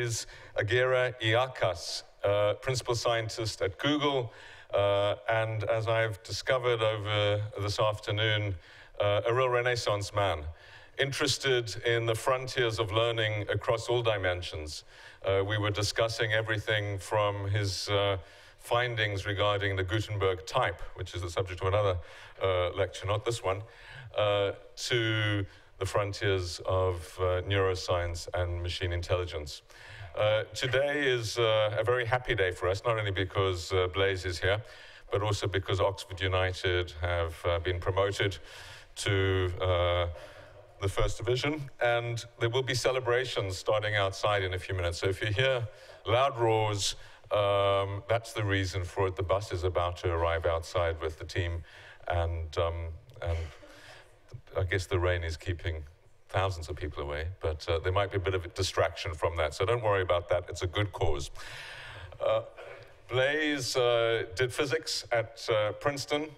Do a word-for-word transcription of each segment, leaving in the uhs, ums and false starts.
Blaise Agüera y Arcas, uh, principal scientist at Google, uh, and as I've discovered over this afternoon, uh, a real Renaissance man, interested in the frontiers of learning across all dimensions. Uh, we were discussing everything from his uh, findings regarding the Gutenberg type, which is the subject of another uh, lecture, not this one, uh, to the frontiers of uh, neuroscience and machine intelligence. Uh, today is uh, a very happy day for us, not only because uh, Blaise is here, but also because Oxford United have uh, been promoted to uh, the first division, and there will be celebrations starting outside in a few minutes. So if you hear loud roars, um, that's the reason for it. The bus is about to arrive outside with the team, and, um, and I guess the rain is keeping thousands of people away, but uh, there might be a bit of a distraction from that, so don't worry about that. It's a good cause. Uh, Blaise uh, did physics at uh, Princeton.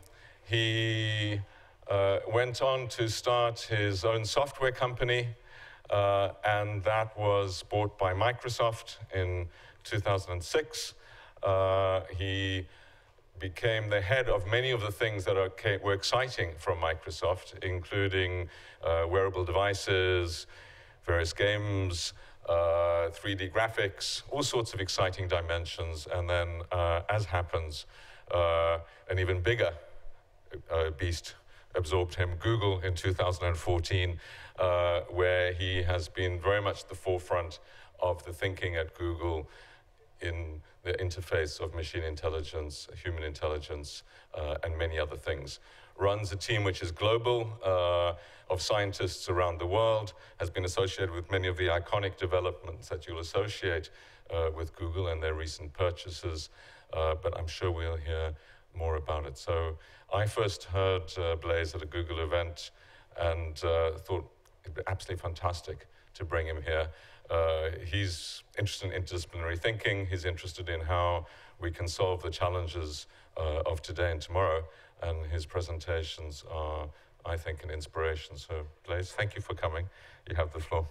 He uh, went on to start his own software company, uh, and that was bought by Microsoft in two thousand six. Uh, he became the head of many of the things that are, were exciting from Microsoft, including uh, wearable devices, various games, uh, three D graphics, all sorts of exciting dimensions. And then, uh, as happens, uh, an even bigger uh, beast absorbed him, Google, in two thousand fourteen, uh, where he has been very much the forefront of the thinking at Google in the interface of machine intelligence, human intelligence, uh, and many other things. Runs a team which is global, uh, of scientists around the world, has been associated with many of the iconic developments that you'll associate uh, with Google and their recent purchases, uh, but I'm sure we'll hear more about it. So I first heard uh, Blaise at a Google event and uh, thought it'd be absolutely fantastic to bring him here. Uh, he's interested in interdisciplinary thinking. He's interested in how we can solve the challenges uh, of today and tomorrow. And his presentations are, I think, an inspiration. So, Blaise, thank you for coming. You have the floor.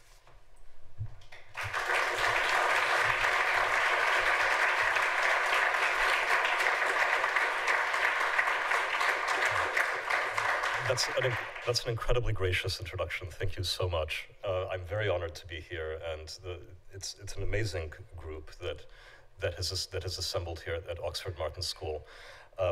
That's an, that's an incredibly gracious introduction. Thank you so much. Uh, I'm very honored to be here, and the, it's it's an amazing group that that has that has assembled here at Oxford Martin School. Um,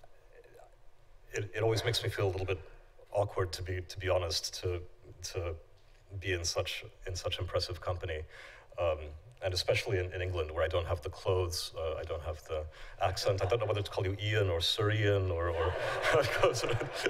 it it always makes me feel a little bit awkward, to be to be honest, to to be in such in such impressive company. Um, And especially in, in England, where I don't have the clothes, uh, I don't have the accent. I don't know whether to call you Ian or Surian or, or how it goes.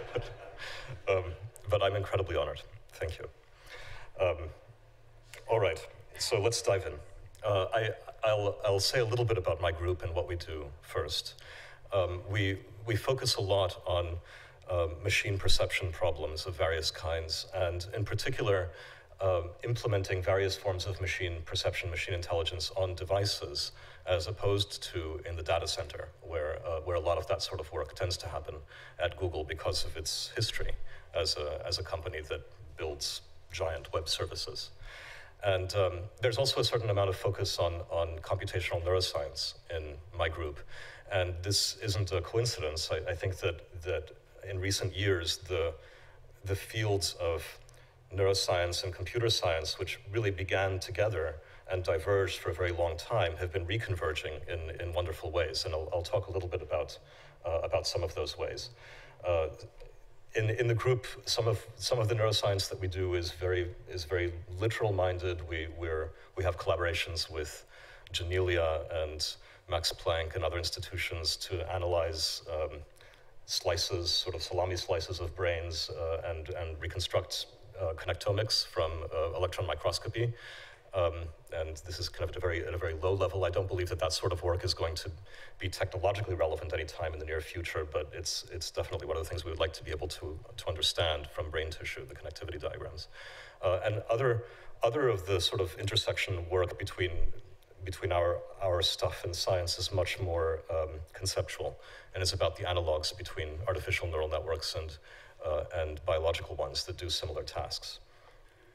um, but I'm incredibly honored. Thank you. Um, all right, so let's dive in. Uh, I, I'll, I'll say a little bit about my group and what we do first. Um, we, we focus a lot on um, machine perception problems of various kinds, and in particular, Um, implementing various forms of machine perception, machine intelligence on devices, as opposed to in the data center, where, uh, where a lot of that sort of work tends to happen at Google because of its history as a, as a company that builds giant web services. And um, there's also a certain amount of focus on, on computational neuroscience in my group. And this isn't a coincidence. I, I think that, that in recent years, the, the fields of neuroscience and computer science, which really began together and diverged for a very long time, have been reconverging in, in wonderful ways. And I'll, I'll talk a little bit about, uh, about some of those ways. Uh, in, in the group, some of, some of the neuroscience that we do is very, is very literal-minded. We, we're, we have collaborations with Janelia and Max Planck and other institutions to analyze um, slices, sort of salami slices of brains uh, and, and reconstruct Uh, connectomics from uh, electron microscopy. Um, and this is kind of at a very at a very low level. I don't believe that that sort of work is going to be technologically relevant any time in the near future, but it's it's definitely one of the things we would like to be able to to understand from brain tissue, the connectivity diagrams. Uh, and other other of the sort of intersection work between between our our stuff and science is much more um, conceptual, and it's about the analogs between artificial neural networks and Uh, and biological ones that do similar tasks.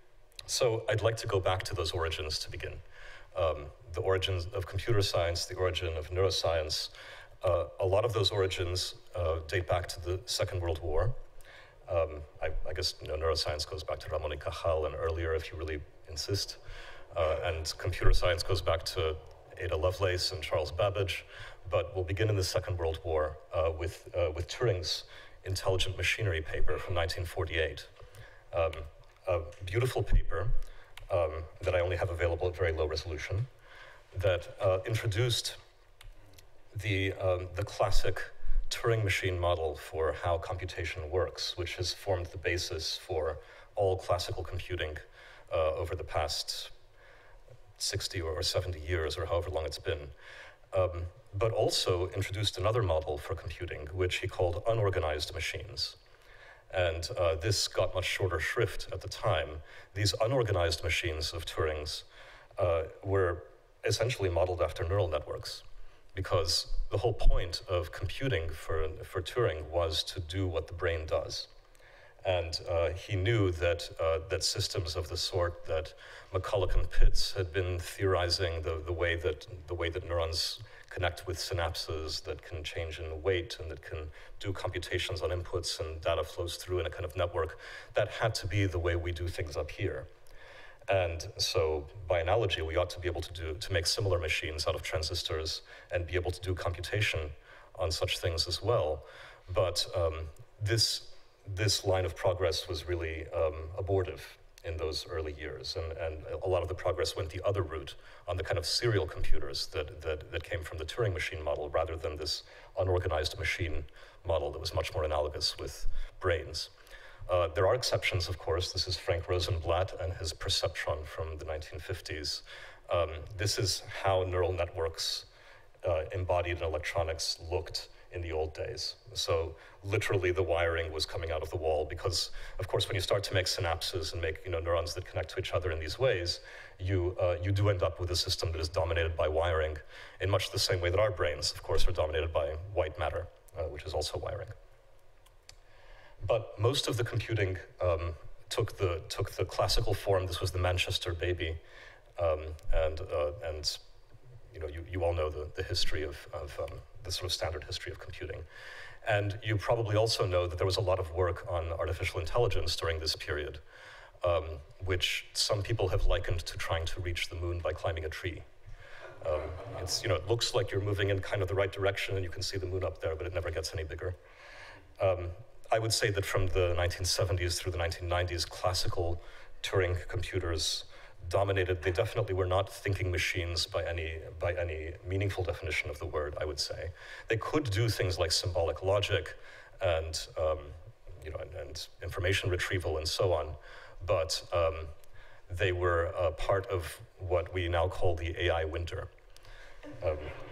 So I'd like to go back to those origins to begin. Um, the origins of computer science, the origin of neuroscience. Uh, a lot of those origins uh, date back to the Second World War. Um, I, I guess you know, neuroscience goes back to Ramon y Cajal and earlier, if you really insist. Uh, and computer science goes back to Ada Lovelace and Charles Babbage. But we'll begin in the Second World War uh, with, uh, with Turing's Intelligent Machinery paper from nineteen forty-eight. Um, a beautiful paper um, that I only have available at very low resolution that uh, introduced the, um, the classic Turing machine model for how computation works, which has formed the basis for all classical computing uh, over the past sixty or seventy years, or however long it's been. Um, but also introduced another model for computing, which he called unorganized machines. And uh, this got much shorter shrift at the time. These unorganized machines of Turing's uh, were essentially modeled after neural networks, because the whole point of computing for, for Turing was to do what the brain does. And uh, he knew that, uh, that systems of the sort that McCulloch and Pitts had been theorizing, the, the, way that, the way that neurons connect with synapses, that can change in weight, and that can do computations on inputs, and data flows through in a kind of network, that had to be the way we do things up here. And so, by analogy, we ought to be able to do to make similar machines out of transistors and be able to do computation on such things as well. But um, this this line of progress was really um, abortive in those early years, and, and a lot of the progress went the other route on the kind of serial computers that, that, that came from the Turing machine model, rather than this unorganized machine model that was much more analogous with brains. Uh, there are exceptions, of course. This is Frank Rosenblatt and his perceptron from the nineteen fifties. Um, this is how neural networks uh, embodied in electronics looked in the old days. So literally the wiring was coming out of the wall, because of course when you start to make synapses and make you know, neurons that connect to each other in these ways, you, uh, you do end up with a system that is dominated by wiring, in much the same way that our brains, of course, are dominated by white matter, uh, which is also wiring. But most of the computing um, took, the, took the classical form. This was the Manchester baby, um, and, uh, and you, know, you, you all know the, the history of, of um, the sort of standard history of computing. And you probably also know that there was a lot of work on artificial intelligence during this period, um, which some people have likened to trying to reach the moon by climbing a tree. Um, it's, you know, it looks like you're moving in kind of the right direction, and you can see the moon up there, but it never gets any bigger. Um, I would say that from the nineteen seventies through the nineteen nineties, classical Turing computers dominated. They definitely were not thinking machines by any, by any meaningful definition of the word, I would say. They could do things like symbolic logic and, um, you know, and, and information retrieval and so on, but um, they were uh, part of what we now call the A I winter. Um,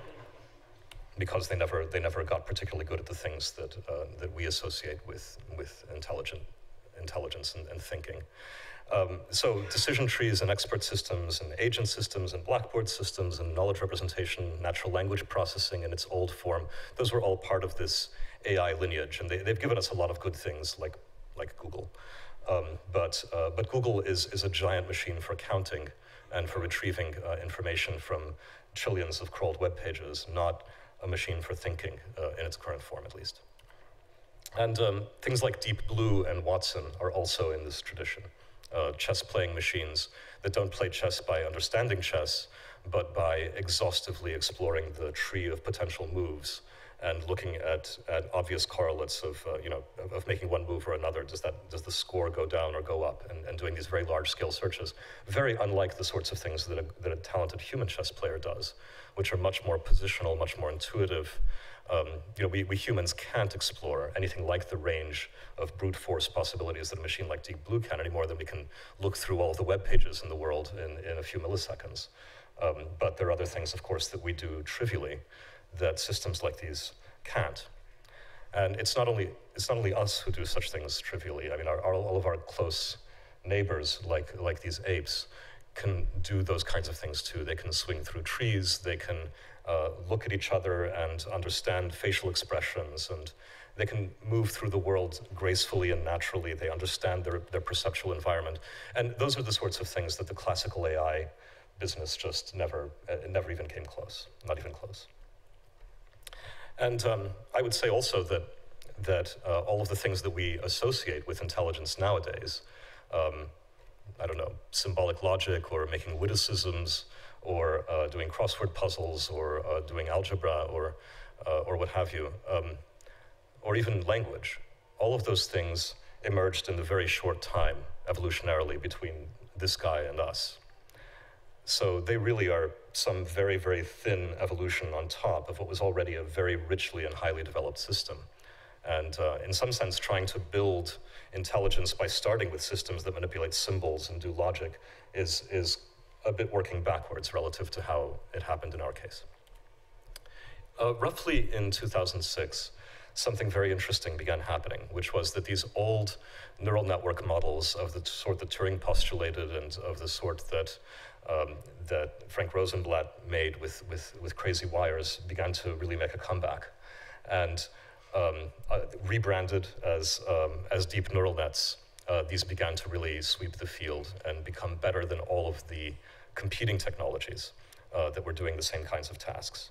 because they never, they never got particularly good at the things that, uh, that we associate with, with intelligent, intelligence and, and thinking. Um, so decision trees and expert systems and agent systems and blackboard systems and knowledge representation, natural language processing in its old form, those were all part of this A I lineage, and they, they've given us a lot of good things like, like Google. Um, but, uh, but Google is, is a giant machine for counting and for retrieving uh, information from trillions of crawled web pages, not a machine for thinking uh, in its current form, at least. And um, things like Deep Blue and Watson are also in this tradition. Uh, chess-playing machines that don't play chess by understanding chess, but by exhaustively exploring the tree of potential moves and looking at, at obvious correlates of, uh, you know, of, of making one move or another. Does that, does the score go down or go up? And, and doing these very large-scale searches, very unlike the sorts of things that a, that a talented human chess player does, which are much more positional, much more intuitive. Um, you know, we, we humans can't explore anything like the range of brute force possibilities that a machine like Deep Blue can, any more than we can look through all of the web pages in the world in, in a few milliseconds. Um, but there are other things, of course, that we do trivially that systems like these can't. And it's not only, it's not only us who do such things trivially. I mean, our, our, all of our close neighbors, like, like these apes, can do those kinds of things too. They can swing through trees, they can uh, look at each other and understand facial expressions, and they can move through the world gracefully and naturally. They understand their, their perceptual environment. And those are the sorts of things that the classical A I business just never, uh, never even came close, not even close. And um, I would say also that, that uh, all of the things that we associate with intelligence nowadays, um, I don't know, symbolic logic or making witticisms or uh, doing crossword puzzles or uh, doing algebra or, uh, or what have you, um, or even language. All of those things emerged in a very short time, evolutionarily, between this guy and us. So they really are some very, very thin evolution on top of what was already a very richly and highly developed system. And uh, in some sense, trying to build intelligence by starting with systems that manipulate symbols and do logic is, is a bit working backwards relative to how it happened in our case. Uh, roughly in two thousand six, something very interesting began happening, which was that these old neural network models of the sort that Turing postulated and of the sort that, um, that Frank Rosenblatt made with, with, with crazy wires began to really make a comeback. And Um, uh, rebranded as, um, as deep neural nets, uh, these began to really sweep the field and become better than all of the competing technologies uh, that were doing the same kinds of tasks.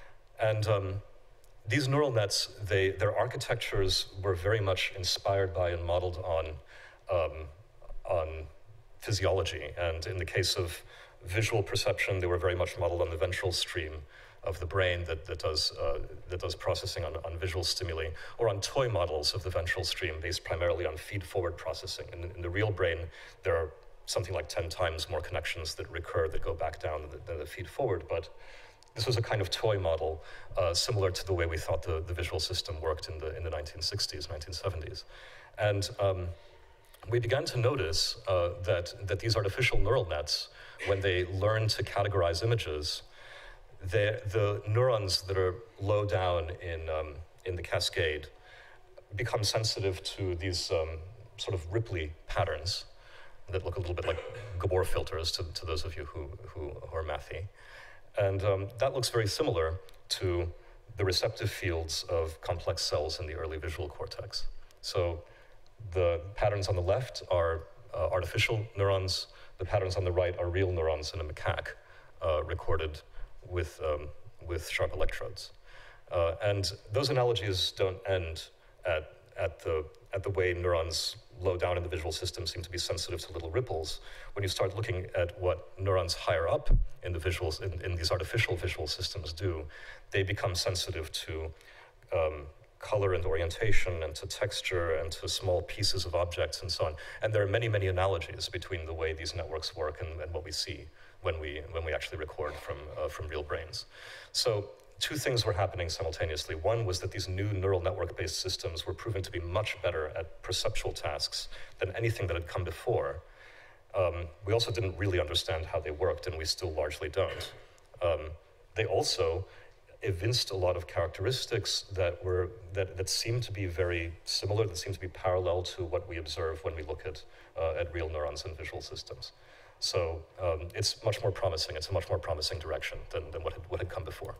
And um, these neural nets, they, their architectures were very much inspired by and modeled on, um, on physiology. And in the case of visual perception, they were very much modeled on the ventral stream of the brain that, that, does, uh, that does processing on, on visual stimuli, or on toy models of the ventral stream based primarily on feed-forward processing. In, in the real brain, there are something like ten times more connections that recur that go back down than the, than the feed-forward, but this was a kind of toy model uh, similar to the way we thought the, the visual system worked in the, in the nineteen sixties, nineteen seventies. And um, we began to notice uh, that, that these artificial neural nets, when they learn to categorize images, The, the neurons that are low down in, um, in the cascade become sensitive to these um, sort of Ripley patterns that look a little bit like Gabor filters to, to those of you who, who are mathy. And um, that looks very similar to the receptive fields of complex cells in the early visual cortex. So the patterns on the left are uh, artificial neurons. The patterns on the right are real neurons in a macaque uh, recorded with, um, with sharp electrodes. Uh, and those analogies don't end at, at, the, at the way neurons low down in the visual system seem to be sensitive to little ripples. When you start looking at what neurons higher up in the visuals, in, in these artificial visual systems do, they become sensitive to um, color and orientation and to texture and to small pieces of objects and so on. And there are many, many analogies between the way these networks work and, and what we see when we, when we actually record from, uh, from real brains. So two things were happening simultaneously. One was that these new neural network-based systems were proven to be much better at perceptual tasks than anything that had come before. Um, we also didn't really understand how they worked, and we still largely don't. Um, they also evinced a lot of characteristics that were that, that seemed to be very similar, that seemed to be parallel to what we observe when we look at, uh, at real neurons and visual systems. So um, it's much more promising. It's a much more promising direction than, than what, had, what had come before.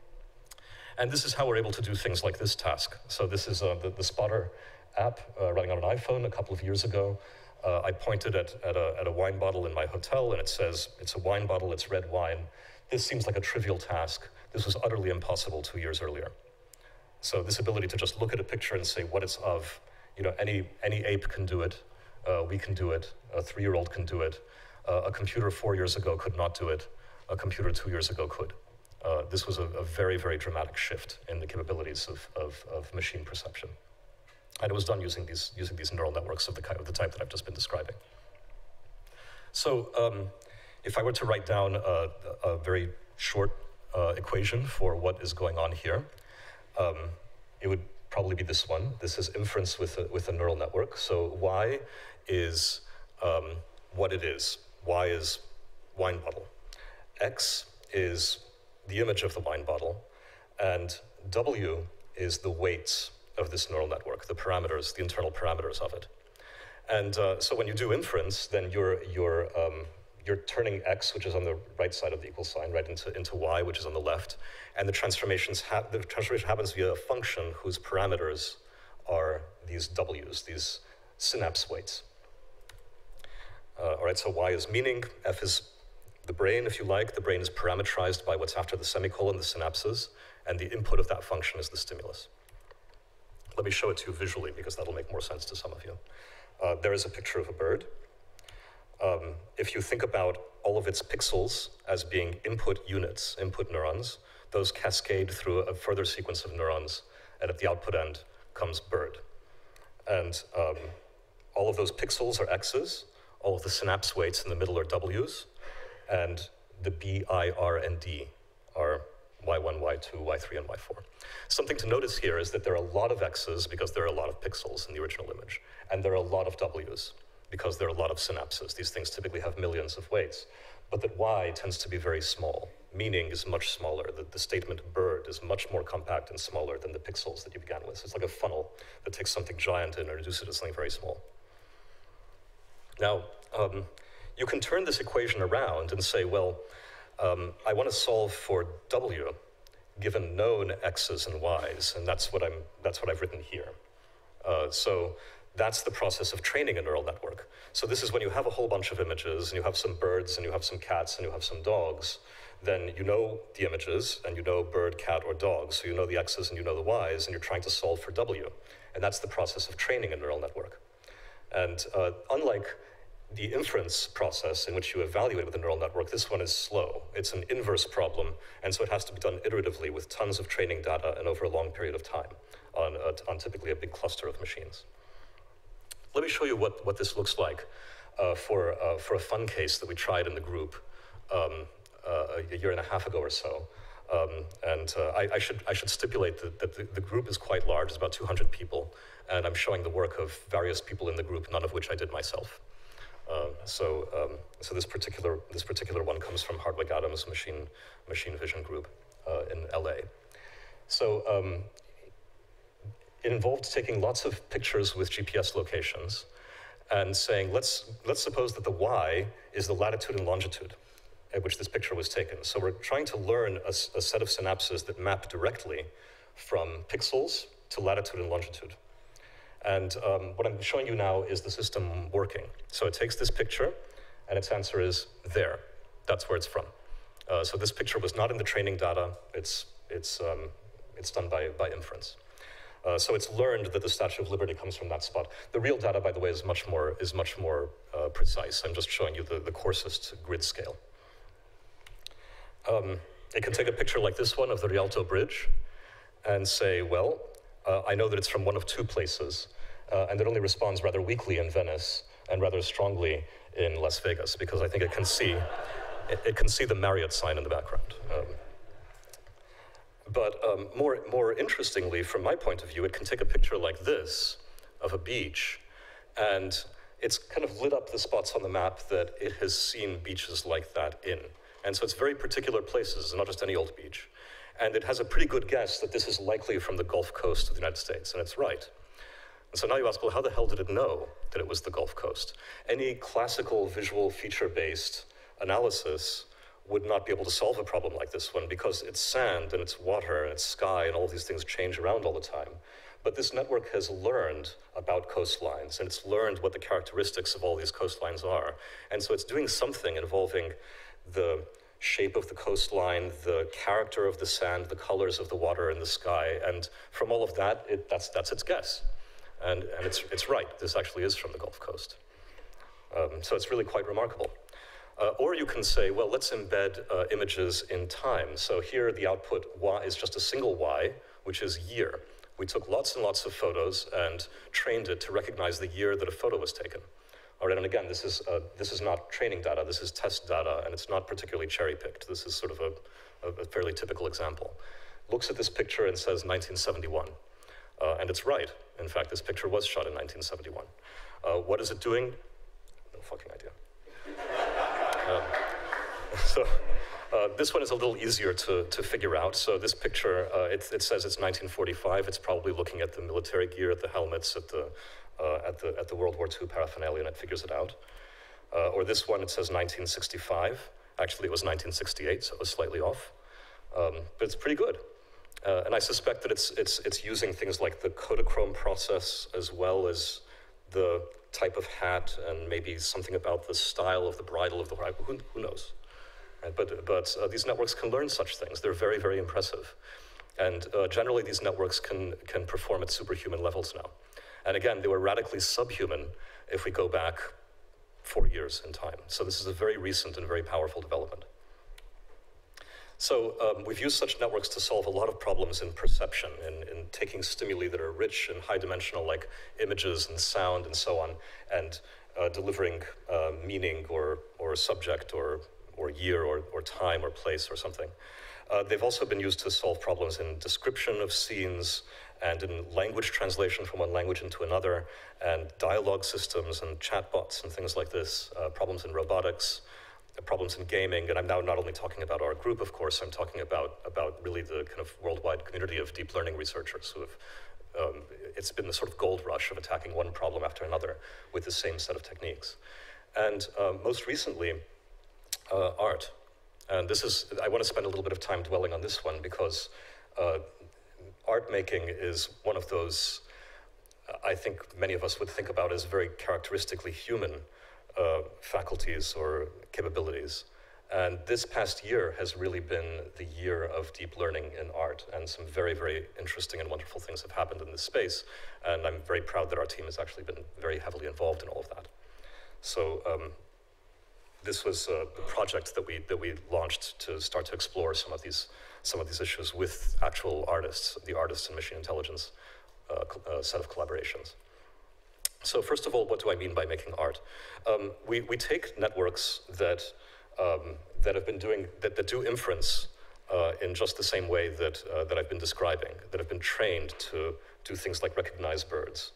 And this is how we're able to do things like this task. So this is uh, the, the Spotter app uh, running on an iPhone a couple of years ago. Uh, I pointed at, at, a, at a wine bottle in my hotel, and it says, it's a wine bottle, it's red wine. This seems like a trivial task. This was utterly impossible two years earlier. So this ability to just look at a picture and say what it's of, you know, any, any ape can do it. Uh, we can do it. A three-year-old can do it. Uh, a computer four years ago could not do it. A computer two years ago could. Uh, this was a, a very, very dramatic shift in the capabilities of, of, of machine perception. And it was done using these, using these neural networks of the, kind, of the type that I've just been describing. So um, if I were to write down a, a very short uh, equation for what is going on here, um, it would probably be this one. This is inference with a, with a neural network. So Y is um, what it is. Y is wine bottle. X is the image of the wine bottle, and W is the weights of this neural network, the parameters, the internal parameters of it. And uh, so when you do inference, then your, your, um, you're turning x, which is on the right side of the equal sign, right, into, into y, which is on the left. And the, transformations ha the transformation happens via a function whose parameters are these w's, these synapse weights. Uh, all right, so y is meaning, f is the brain, if you like. The brain is parameterized by what's after the semicolon, the synapses, and the input of that function is the stimulus. Let me show it to you visually, because that'll make more sense to some of you. Uh, there is a picture of a bird. Um, if you think about all of its pixels as being input units, input neurons, those cascade through a further sequence of neurons, and at the output end comes bird. And um, all of those pixels are x's, all of the synapse weights in the middle are w's, and the B, I, R, and D are y one, y two, y three, and y four. Something to notice here is that there are a lot of x's because there are a lot of pixels in the original image, and there are a lot of w's because there are a lot of synapses. These things typically have millions of weights, but that y tends to be very small. Meaning is much smaller. The, the statement bird is much more compact and smaller than the pixels that you began with. So it's like a funnel that takes something giant and reduces it to something very small. Now, um, you can turn this equation around and say, well, um, I want to solve for w given known x's and y's, and that's what, I'm, that's what I've written here. Uh, so that's the process of training a neural network. So this is when you have a whole bunch of images, and you have some birds, and you have some cats, and you have some dogs. Then you know the images, and you know bird, cat, or dog, so you know the x's and you know the y's, and you're trying to solve for w. And that's the process of training a neural network. And uh, unlike the inference process in which you evaluate with a neural network, this one is slow. It's an inverse problem, and so it has to be done iteratively with tons of training data and over a long period of time on, uh, on typically a big cluster of machines. Let me show you what, what this looks like uh, for, uh, for a fun case that we tried in the group um, uh, a year and a half ago or so. Um, and uh, I, I, should, I should stipulate that, that the, the group is quite large. It's about two hundred people, and I'm showing the work of various people in the group, none of which I did myself. Uh, so, um, so this particular this particular one comes from Hardwick Adams' machine machine vision group uh, in L A. So um, it involved taking lots of pictures with G P S locations and saying, let's let's suppose that the y is the latitude and longitude at which this picture was taken. So we're trying to learn a, a set of synapses that map directly from pixels to latitude and longitude. And um, what I'm showing you now is the system working. So it takes this picture, and its answer is there. That's where it's from. Uh, so this picture was not in the training data. It's, it's, um, it's done by, by inference. Uh, so it's learned that the Statue of Liberty comes from that spot. The real data, by the way, is much more, is much more uh, precise. I'm just showing you the, the coarsest grid scale. Um, it can take a picture like this one of the Rialto Bridge and say, well, Uh, I know that it's from one of two places, uh, and it only responds rather weakly in Venice and rather strongly in Las Vegas, because I think it can see, it, it can see the Marriott sign in the background. Um, but um, more, more interestingly, from my point of view, it can take a picture like this of a beach, and it's kind of lit up the spots on the map that it has seen beaches like that in. And so it's very particular places, not just any old beach. And it has a pretty good guess that this is likely from the Gulf Coast of the United States, and it's right. And so now you ask, well, how the hell did it know that it was the Gulf Coast? Any classical visual feature-based analysis would not be able to solve a problem like this one, because it's sand and it's water and it's sky and all of these things change around all the time. But this network has learned about coastlines, and it's learned what the characteristics of all these coastlines are. And so it's doing something involving the shape of the coastline, the character of the sand, the colors of the water in the sky, and from all of that, it, that's, that's its guess. And, and it's, it's right, this actually is from the Gulf Coast. Um, so it's really quite remarkable. Uh, or you can say, well, let's embed uh, images in time. So here the output y is just a single y, which is year. We took lots and lots of photos and trained it to recognize the year that a photo was taken. All right, and again, this is, uh, this is not training data, this is test data, and it's not particularly cherry-picked. This is sort of a, a fairly typical example. Looks at this picture and says nineteen seventy-one. Uh, and it's right. In fact, this picture was shot in nineteen seventy-one. Uh, what is it doing? No fucking idea. um, so uh, this one is a little easier to, to figure out. So this picture, uh, it, it says it's nineteen forty-five. It's probably looking at the military gear, at the helmets, at the Uh, at, the, at the World War Two paraphernalia, and it figures it out. Uh, or this one, it says nineteen sixty-five. Actually, it was nineteen sixty-eight, so it was slightly off. Um, but it's pretty good. Uh, and I suspect that it's, it's, it's using things like the Kodachrome process as well as the type of hat and maybe something about the style of the bridle of the bride. Who, who knows? Right? But, but uh, these networks can learn such things. They're very, very impressive. And uh, generally, these networks can, can perform at superhuman levels now. And again, they were radically subhuman if we go back four years in time. So this is a very recent and very powerful development. So um, we've used such networks to solve a lot of problems in perception, in, in taking stimuli that are rich and high-dimensional, like images and sound and so on, and uh, delivering uh, meaning or, or subject or, or year or, or time or place or something. Uh, they've also been used to solve problems in description of scenes and in language translation from one language into another, and dialogue systems and chatbots and things like this, uh, problems in robotics, problems in gaming, and I'm now not only talking about our group, of course, I'm talking about, about really the kind of worldwide community of deep learning researchers who have, um, it's been the sort of gold rush of attacking one problem after another with the same set of techniques. And uh, most recently, uh, art. And this is, I want to spend a little bit of time dwelling on this one because uh, art making is one of those, uh, I think many of us would think about as very characteristically human Uh, faculties or capabilities. And this past year has really been the year of deep learning in art, and some very, very interesting and wonderful things have happened in this space, and I'm very proud that our team has actually been very heavily involved in all of that. So um, this was uh, the project that we, that we launched to start to explore some of these, some of these issues with actual artists, the artists and machine intelligence uh, uh, set of collaborations. So first of all, what do I mean by making art? Um, we, we take networks that, um, that have been doing, that, that do inference uh, in just the same way that, uh, that I've been describing, that have been trained to do things like recognize birds.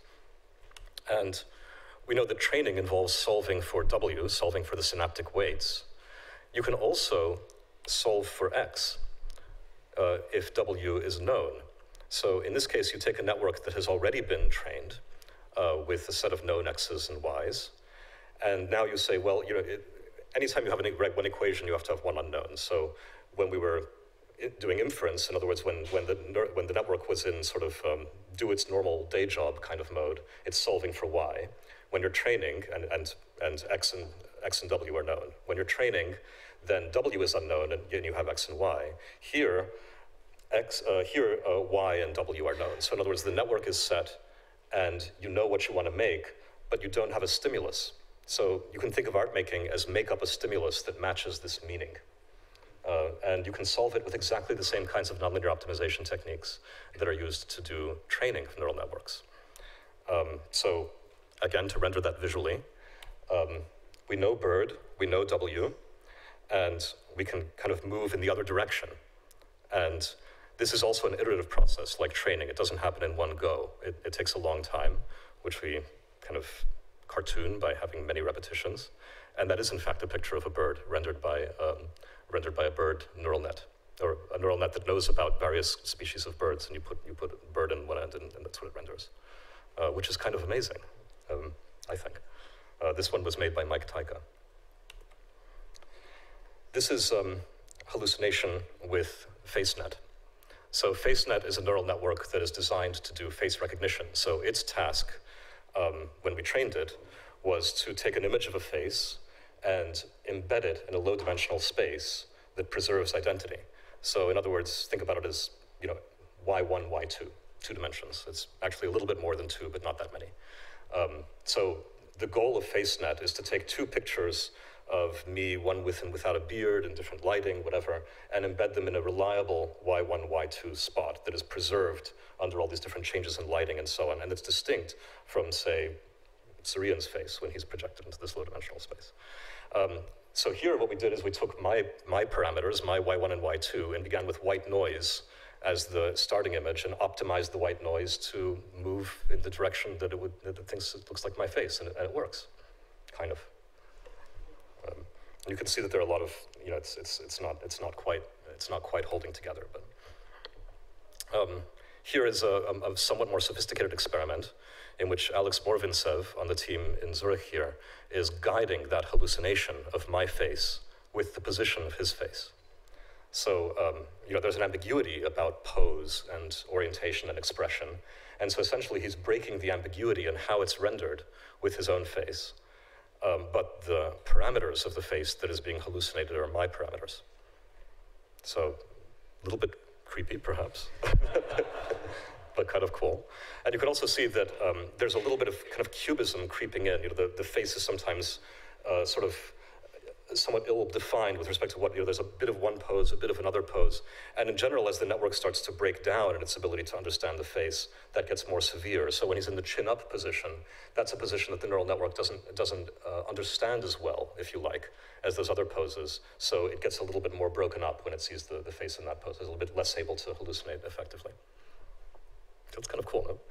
And we know that training involves solving for W, solving for the synaptic weights. You can also solve for X uh, if W is known. So in this case, you take a network that has already been trained Uh, with a set of known x's and y's. And now you say, well, you know, it, anytime you have an, one equation, you have to have one unknown. So when we were doing inference, in other words, when, when, the, when the network was in sort of um, do its normal day job kind of mode, it's solving for y. When you're training, and, and, and x, and x and w are known. When you're training, then w is unknown, and, and you have x and y. Here, x, uh, here uh, y and w are known. So in other words, the network is set, and you know what you want to make, but you don't have a stimulus. So you can think of art making as make up a stimulus that matches this meaning. Uh, and you can solve it with exactly the same kinds of nonlinear optimization techniques that are used to do training of neural networks. Um, so again, to render that visually, um, we know bird, we know W, and we can kind of move in the other direction. And this is also an iterative process, like training. It doesn't happen in one go. It, it takes a long time, which we kind of cartoon by having many repetitions. And that is, in fact, a picture of a bird rendered by, um, rendered by a bird neural net, or a neural net that knows about various species of birds, and you put, you put a bird in one end, and, and that's what it renders, uh, which is kind of amazing, um, I think. Uh, this one was made by Mike Taika. This is um, hallucination with FaceNet. So FaceNet is a neural network that is designed to do face recognition. So its task, um, when we trained it, was to take an image of a face and embed it in a low-dimensional space that preserves identity. So in other words, think about it as, you know, Y one, Y two, two dimensions. It's actually a little bit more than two, but not that many. Um, so the goal of FaceNet is to take two pictures of me, one with and without a beard and different lighting, whatever, and embed them in a reliable Y one, Y two spot that is preserved under all these different changes in lighting and so on, and it's distinct from, say, Surian's face when he's projected into this low-dimensional space. Um, so here what we did is we took my, my parameters, my Y one and Y two, and began with white noise as the starting image and optimized the white noise to move in the direction that it would, that it thinks it looks like my face, and it, and it works, kind of. Um, you can see that there are a lot of, you know, it's, it's, it's, not, it's, not, quite, it's not quite holding together, but. Um, Here is a, a, a somewhat more sophisticated experiment in which Alex Morvintsev on the team in Zurich here is guiding that hallucination of my face with the position of his face. So, um, you know, there's an ambiguity about pose and orientation and expression. And so essentially he's breaking the ambiguity in how it's rendered with his own face. Um, but the parameters of the face that is being hallucinated are my parameters. So, a little bit creepy, perhaps, but kind of cool. And you can also see that um, there's a little bit of kind of cubism creeping in. You know, the, the face is sometimes uh, sort of somewhat ill-defined with respect to what, you know, there's a bit of one pose, a bit of another pose. And in general, as the network starts to break down in its ability to understand the face, that gets more severe. So when he's in the chin-up position, that's a position that the neural network doesn't, doesn't uh, understand as well, if you like, as those other poses. So it gets a little bit more broken up when it sees the, the face in that pose. It's a little bit less able to hallucinate effectively. That's kind of cool, no?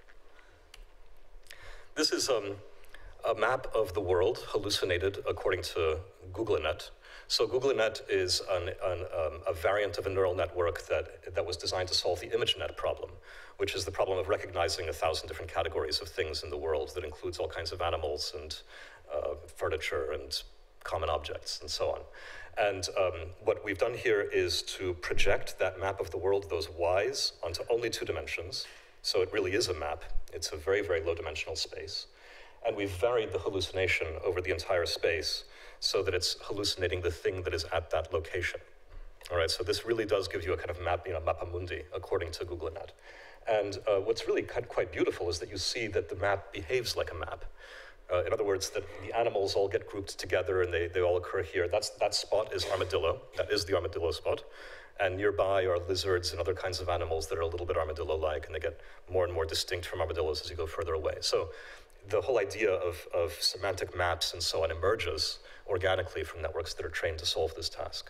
This is um, a map of the world hallucinated according to GoogleNet. So GoogleNet is an, an, um, a variant of a neural network that, that was designed to solve the ImageNet problem, which is the problem of recognizing a thousand different categories of things in the world that includes all kinds of animals and uh, furniture and common objects and so on. And um, what we've done here is to project that map of the world, those Ys, onto only two dimensions. So it really is a map. It's a very, very low dimensional space. And we've varied the hallucination over the entire space so that it's hallucinating the thing that is at that location. All right, so this really does give you a kind of map, you know, mappa mundi, according to GoogleNet. And uh, what's really quite beautiful is that you see that the map behaves like a map. Uh, in other words, that the animals all get grouped together and they, they all occur here. That's, that spot is armadillo. That is the armadillo spot. And nearby are lizards and other kinds of animals that are a little bit armadillo-like, and they get more and more distinct from armadillos as you go further away. So the whole idea of, of semantic maps and so on emerges organically from networks that are trained to solve this task.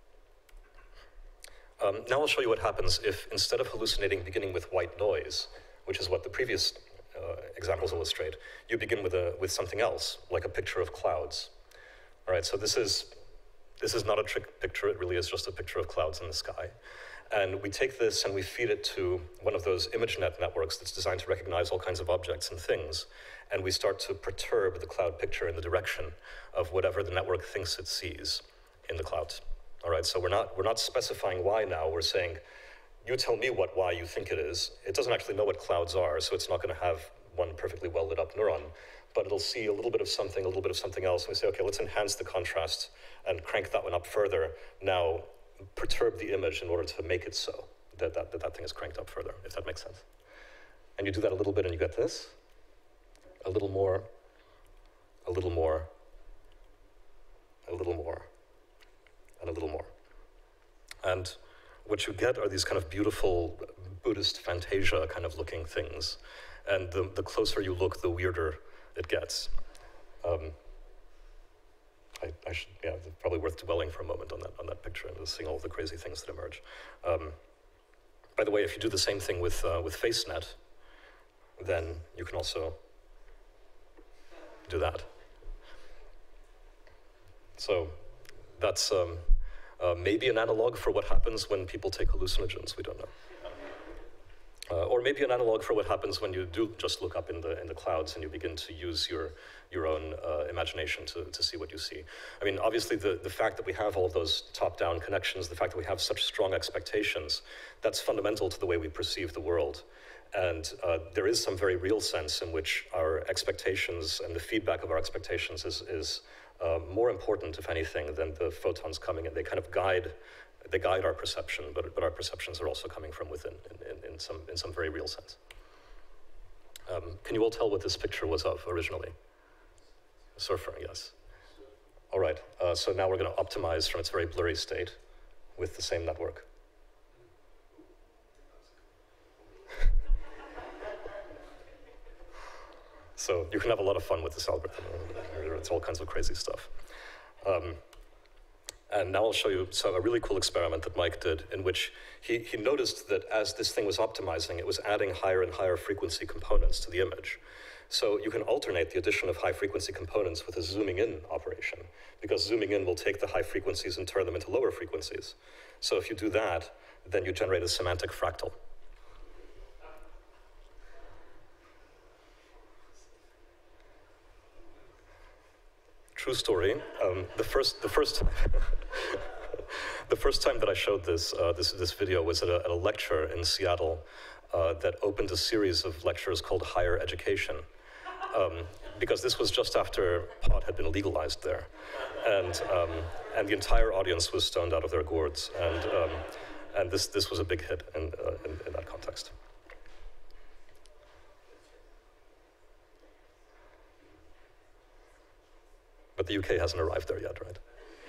Um, now I'll show you what happens if, instead of hallucinating beginning with white noise, which is what the previous uh, examples illustrate, you begin with, a, with something else, like a picture of clouds. All right, so this is, this is not a trick picture, it really is just a picture of clouds in the sky. And we take this and we feed it to one of those ImageNet networks that's designed to recognize all kinds of objects and things. And we start to perturb the cloud picture in the direction of whatever the network thinks it sees in the clouds. All right, so we're not, we're not specifying why now, we're saying, you tell me what why you think it is. It doesn't actually know what clouds are, so it's not gonna have one perfectly well lit up neuron, but it'll see a little bit of something, a little bit of something else, and we say, okay, let's enhance the contrast and crank that one up further. Now, perturb the image in order to make it so that that, that that thing is cranked up further, if that makes sense. And you do that a little bit and you get this. A little more, a little more, a little more, and a little more. And what you get are these kind of beautiful Buddhist Fantasia kind of looking things. And the, the closer you look, the weirder it gets. Um, I, I should, yeah, it's probably worth dwelling for a moment on that, on that picture and seeing all the crazy things that emerge. Um, by the way, if you do the same thing with, uh, with FaceNet, then you can also do that. So that's um, uh, maybe an analog for what happens when people take hallucinogens, we don't know. Uh, or maybe an analog for what happens when you do just look up in the in the clouds and you begin to use your your own uh, imagination to, to see what you see. I mean, obviously the, the fact that we have all of those top-down connections, the fact that we have such strong expectations, that's fundamental to the way we perceive the world. And uh, there is some very real sense in which our expectations and the feedback of our expectations is, is uh, more important, if anything, than the photons coming in. They kind of guide They guide our perception, but, but our perceptions are also coming from within in, in, in, some, in some very real sense. Um, can you all tell what this picture was of originally? A surfer, yes. All right, uh, so now we're going to optimize from its very blurry state with the same network. So you can have a lot of fun with this algorithm. It's all kinds of crazy stuff. Um, And now I'll show you so a really cool experiment that Mike did in which he, he noticed that as this thing was optimizing, it was adding higher and higher frequency components to the image. So you can alternate the addition of high frequency components with a zooming in operation, because zooming in will take the high frequencies and turn them into lower frequencies. So if you do that, then you generate a semantic fractal. true story. Um, the first, the first, the first time that I showed this uh, this this video was at a, at a lecture in Seattle uh, that opened a series of lectures called Higher Education, um, because this was just after pot had been legalized there, and um, and the entire audience was stoned out of their gourds, and um, and this this was a big hit in uh, in, in that context. But the U K hasn't arrived there yet, right?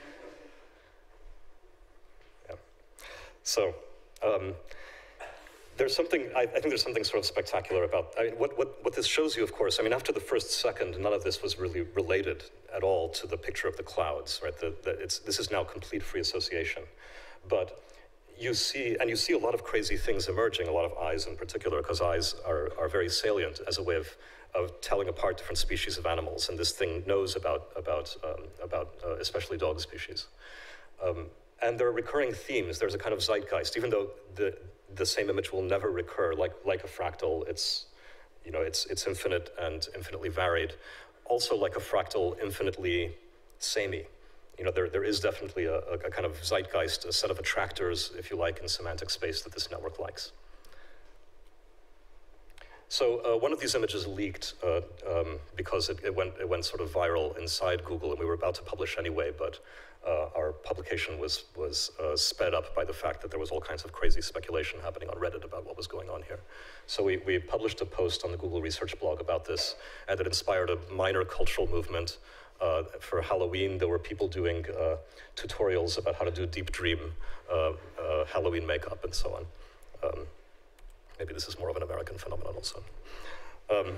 Yeah. So um, there's something, I, I think there's something sort of spectacular about, I mean, what, what, what this shows you, of course, I mean, after the first second, none of this was really related at all to the picture of the clouds, right? The, the, it's, this is now complete free association. But you see, and you see a lot of crazy things emerging, a lot of eyes in particular, because eyes are, are very salient as a way of of telling apart different species of animals, and this thing knows about, about, um, about uh, especially dog species. Um, and there are recurring themes. There's a kind of zeitgeist, even though the, the same image will never recur, like, like a fractal, it's, you know, it's, it's infinite and infinitely varied. Also like a fractal, infinitely samey. You know, there, there is definitely a, a kind of zeitgeist, a set of attractors, if you like, in semantic space that this network likes. So uh, one of these images leaked uh, um, because it, it, went, it went sort of viral inside Google, and we were about to publish anyway, but uh, our publication was, was uh, sped up by the fact that there was all kinds of crazy speculation happening on Reddit about what was going on here. So we, we published a post on the Google research blog about this, and it inspired a minor cultural movement. Uh, for Halloween, there were people doing uh, tutorials about how to do deep dream uh, uh, Halloween makeup and so on. Um, Maybe this is more of an American phenomenon also. Um,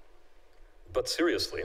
but seriously,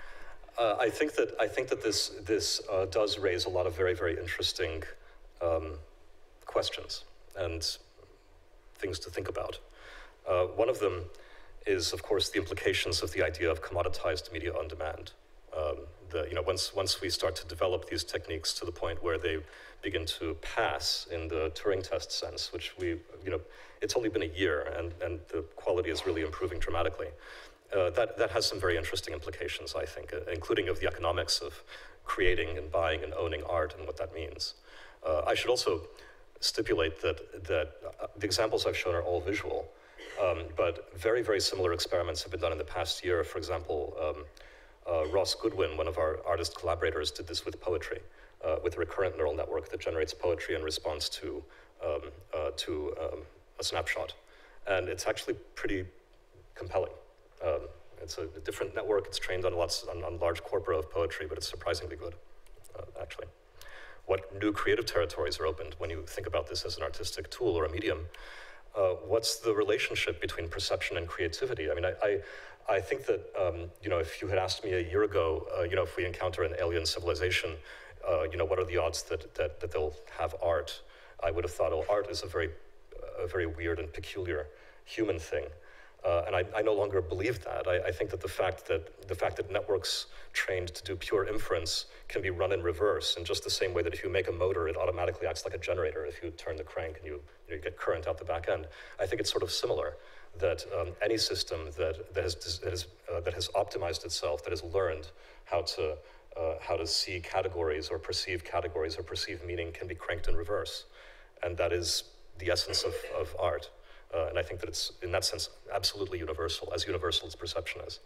uh, I think that I think that this this uh, does raise a lot of very very interesting um, questions and things to think about. Uh, one of them is, of course, the implications of the idea of commoditized media on demand. Um, the, you know, once once we start to develop these techniques to the point where they begin to pass in the Turing test sense, which we, you know, it's only been a year, and, and the quality is really improving dramatically. Uh, that, that has some very interesting implications, I think, uh, including of the economics of creating and buying and owning art and what that means. Uh, I should also stipulate that, that uh, the examples I've shown are all visual, um, but very, very similar experiments have been done in the past year. For example, um, uh, Ross Goodwin, one of our artist collaborators, did this with poetry, uh, with a recurrent neural network that generates poetry in response to, um, uh, to um, a snapshot. And it's actually pretty compelling. Um, it's a, a different network. It's trained on lots on, on large corpora of poetry, but it's surprisingly good, uh, actually. What new creative territories are opened when you think about this as an artistic tool or a medium? Uh, what's the relationship between perception and creativity? I mean, I, I, I think that, um, you know, if you had asked me a year ago, uh, you know, if we encounter an alien civilization, uh, you know, what are the odds that, that, that they'll have art? I would have thought, oh, art is a very, a very weird and peculiar human thing. Uh, and I, I no longer believe that. I, I think that the fact that the fact that networks trained to do pure inference can be run in reverse, in just the same way that if you make a motor, it automatically acts like a generator if you turn the crank and you, you, know, you get current out the back end. I think it's sort of similar, that um, any system that, that, has, that, has, uh, that has optimized itself, that has learned how to, uh, how to see categories or perceive categories or perceive meaning can be cranked in reverse. And that is the essence of, of art. Uh, and I think that it's, in that sense, absolutely universal, as universal as perception is.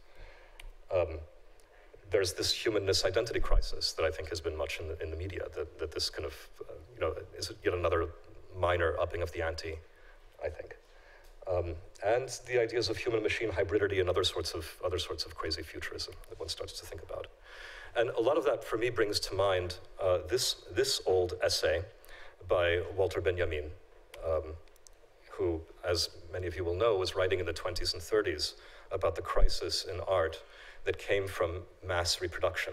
Um, there's this humanness identity crisis that I think has been much in the, in the media, that, that this kind of, uh, you know, is yet another minor upping of the ante, I think. Um, and the ideas of human-machine hybridity and other sorts of, other sorts of crazy futurism that one starts to think about. And a lot of that, for me, brings to mind uh, this, this old essay by Walter Benjamin, um, who, as many of you will know, was writing in the twenties and thirties about the crisis in art that came from mass reproduction,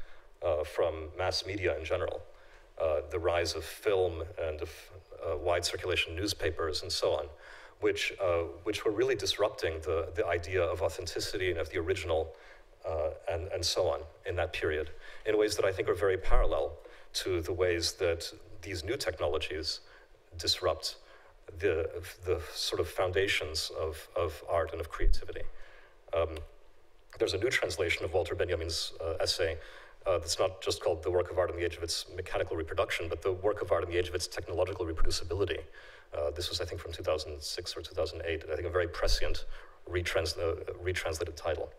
uh, from mass media in general, uh, the rise of film and of uh, wide circulation newspapers and so on, which, uh, which were really disrupting the, the idea of authenticity and of the original uh, and, and so on in that period, in ways that I think are very parallel to the ways that these new technologies disrupt the, the sort of foundations of, of art and of creativity. Um, there's a new translation of Walter Benjamin's uh, essay uh, that's not just called the work of art in the age of its mechanical reproduction, but the work of art in the age of its technological reproducibility. Uh, this was, I think, from two thousand six or two thousand eight, I think a very prescient retrans uh, retranslated title.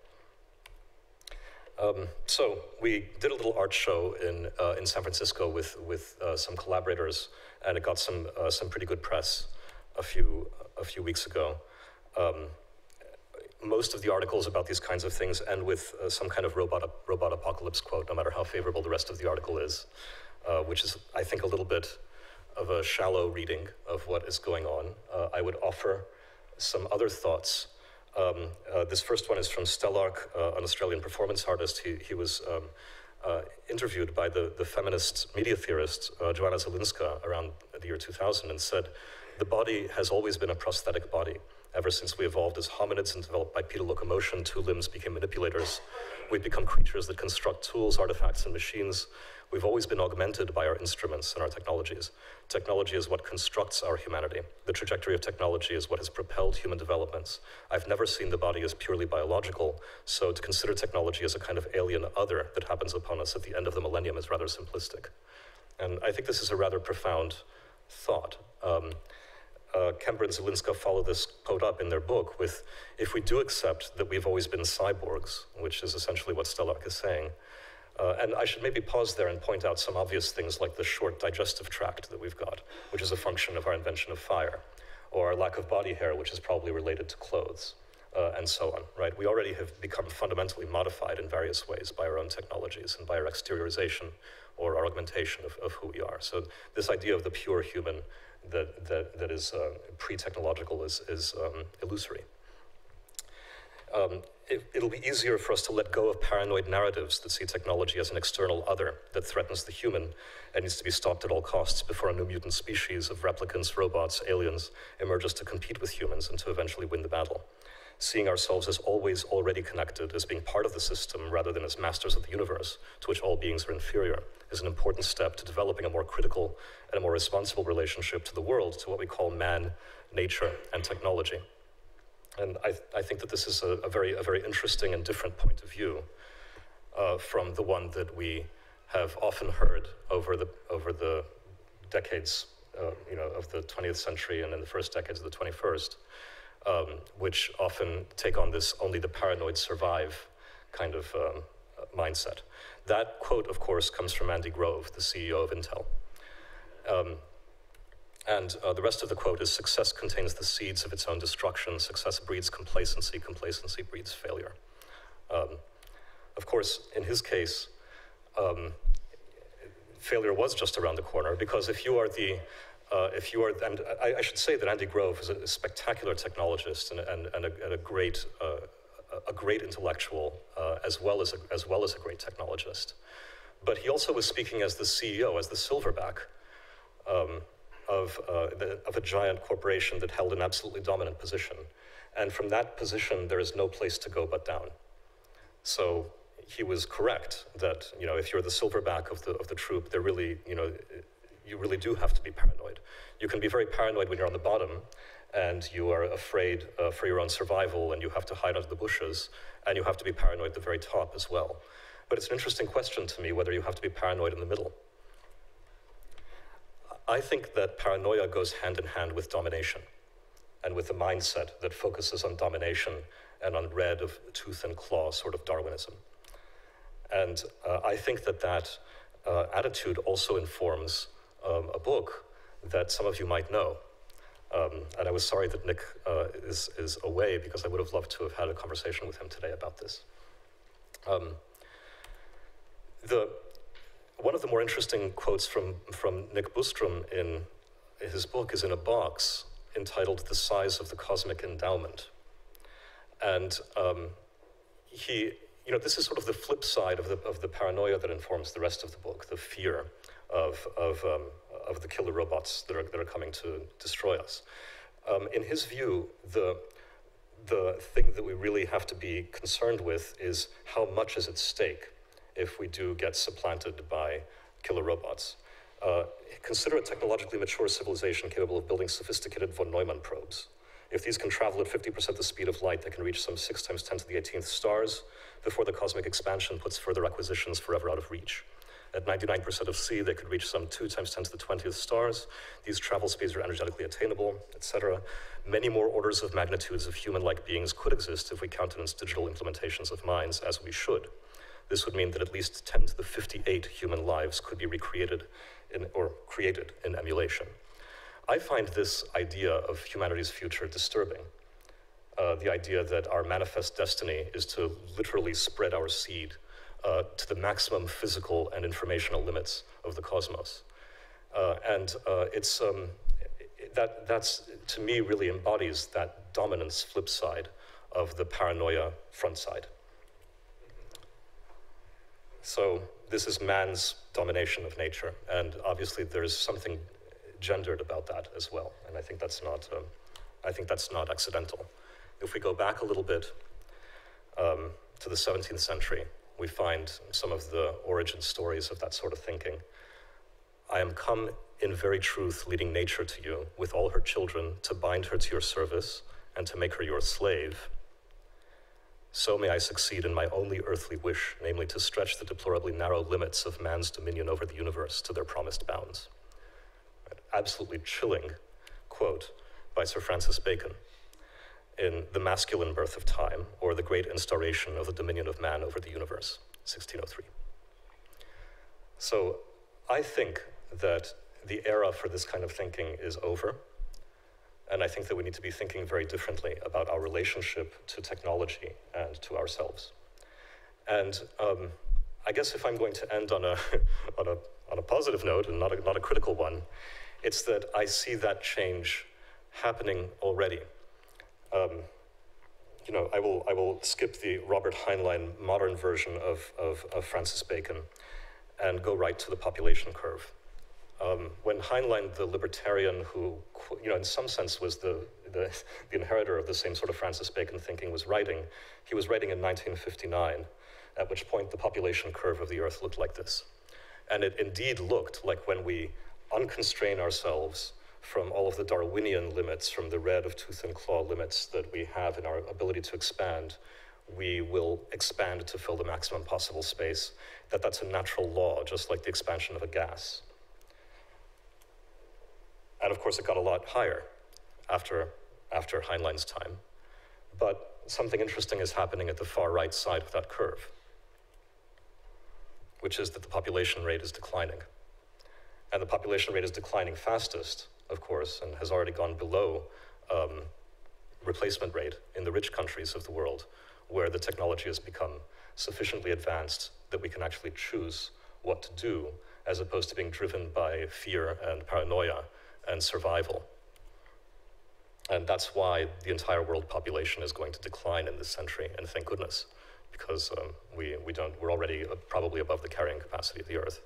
Um, so we did a little art show in, uh, in San Francisco with, with uh, some collaborators, and it got some, uh, some pretty good press a few, a few weeks ago. Um, most of the articles about these kinds of things end with uh, some kind of robot, robot apocalypse quote, no matter how favorable the rest of the article is, uh, which is, I think, a little bit of a shallow reading of what is going on. Uh, I would offer some other thoughts. Um, uh, this first one is from Stellark, uh, an Australian performance artist. He, he was um, uh, interviewed by the, the feminist media theorist uh, Joanna Zielinska around the year two thousand and said, "The body has always been a prosthetic body. Ever since we evolved as hominids and developed bipedal locomotion, two limbs became manipulators. We've become creatures that construct tools, artifacts, and machines. We've always been augmented by our instruments and our technologies. Technology is what constructs our humanity. The trajectory of technology is what has propelled human developments. I've never seen the body as purely biological, so to consider technology as a kind of alien other that happens upon us at the end of the millennium is rather simplistic." And I think this is a rather profound thought. Um, uh, Kemper and Zielinska follow this quote up in their book with, if we do accept that we've always been cyborgs, which is essentially what Stellark is saying, Uh, and I should maybe pause there and point out some obvious things like the short digestive tract that we've got, which is a function of our invention of fire, or our lack of body hair, which is probably related to clothes, uh, and so on, right? We already have become fundamentally modified in various ways by our own technologies and by our exteriorization or our augmentation of, of who we are. So this idea of the pure human that, that, that is uh, pre-technological is, is um, illusory. Um, it, it'll be easier for us to let go of paranoid narratives that see technology as an external other that threatens the human and needs to be stopped at all costs before a new mutant species of replicants, robots, aliens emerges to compete with humans and to eventually win the battle. Seeing ourselves as always already connected, as being part of the system rather than as masters of the universe, to which all beings are inferior, is an important step to developing a more critical and a more responsible relationship to the world, to what we call man, nature, and technology. And I, th I think that this is a, a, very, a very interesting and different point of view uh, from the one that we have often heard over the, over the decades uh, you know, of the twentieth century and in the first decades of the twenty-first, um, which often take on this only the paranoid survive kind of um, mindset. That quote, of course, comes from Andy Grove, the C E O of Intel. Um, And uh, the rest of the quote is, "Success contains the seeds of its own destruction. Success breeds complacency. Complacency breeds failure." Um, of course, in his case, um, failure was just around the corner, because if you are the, uh, if you are, and I, I should say that Andy Grove is a spectacular technologist and, and, and, a, and a great, uh, a great intellectual, uh, as well as a, as well as a great technologist. But he also was speaking as the C E O, as the silverback. Um, Of, uh, the, of a giant corporation that held an absolutely dominant position. And from that position, there is no place to go but down. So he was correct that, you know, if you're the silverback of the, of the troop, there really, you know, you really do have to be paranoid. You can be very paranoid when you're on the bottom and you are afraid uh, for your own survival and you have to hide under the bushes, and you have to be paranoid at the very top as well. But it's an interesting question to me whether you have to be paranoid in the middle. I think that paranoia goes hand in hand with domination and with a mindset that focuses on domination and on red of tooth and claw sort of Darwinism. And uh, I think that that uh, attitude also informs um, a book that some of you might know. Um, and I was sorry that Nick uh, is, is away, because I would have loved to have had a conversation with him today about this. Um, the One of the more interesting quotes from, from Nick Bostrom in his book is in a box entitled "The Size of the Cosmic Endowment." And um, he, you know, this is sort of the flip side of the, of the paranoia that informs the rest of the book, the fear of, of, um, of the killer robots that are, that are coming to destroy us. Um, in his view, the, the thing that we really have to be concerned with is how much is at stake if we do get supplanted by killer robots. Uh, consider a technologically mature civilization capable of building sophisticated von Neumann probes. If these can travel at fifty percent the speed of light, they can reach some six times ten to the eighteenth stars before the cosmic expansion puts further acquisitions forever out of reach. At ninety-nine percent of C, they could reach some two times ten to the twentieth stars. These travel speeds are energetically attainable, et cetera. Many more orders of magnitudes of human-like beings could exist if we countenance digital implementations of minds, as we should. This would mean that at least ten to the fifty-eight human lives could be recreated in, or created in emulation. I find this idea of humanity's future disturbing. Uh, the idea that our manifest destiny is to literally spread our seed uh, to the maximum physical and informational limits of the cosmos. Uh, and uh, it's, um, that, that's, to me, really embodies that dominance flip side of the paranoia front side. So this is man's domination of nature, and obviously there's something gendered about that as well, and I think that's not, um, I think that's not accidental. If we go back a little bit um, to the seventeenth century, we find some of the origin stories of that sort of thinking. I am come in very truth, leading nature to you, with all her children, to bind her to your service, and to make her your slave. So may I succeed in my only earthly wish, namely to stretch the deplorably narrow limits of man's dominion over the universe to their promised bounds. An absolutely chilling quote by Sir Francis Bacon in The Masculine Birth of Time, or The Great Instauration of the Dominion of Man over the Universe, sixteen oh three. So I think that the era for this kind of thinking is over. And I think that we need to be thinking very differently about our relationship to technology and to ourselves. And um, I guess if I'm going to end on a, on a, on a positive note and not a, not a critical one, it's that I see that change happening already. Um, you know, I will, I will skip the Robert Heinlein modern version of, of, of Francis Bacon and go right to the population curve. Um, when Heinlein, the libertarian who, you know, in some sense was the, the, the inheritor of the same sort of Francis Bacon thinking, was writing, he was writing in nineteen fifty-nine, at which point the population curve of the Earth looked like this. And it indeed looked like when we unconstrain ourselves from all of the Darwinian limits, from the red of tooth and claw limits that we have in our ability to expand, we will expand to fill the maximum possible space, that that's a natural law, just like the expansion of a gas. And of course, it got a lot higher after, after Heinlein's time. But something interesting is happening at the far right side of that curve, which is that the population rate is declining. And the population rate is declining fastest, of course, and has already gone below um, replacement rate in the rich countries of the world, where the technology has become sufficiently advanced that we can actually choose what to do, as opposed to being driven by fear and paranoia and survival. And that's why the entire world population is going to decline in this century, and thank goodness, because um, we, we don't, we're already uh, probably above the carrying capacity of the Earth.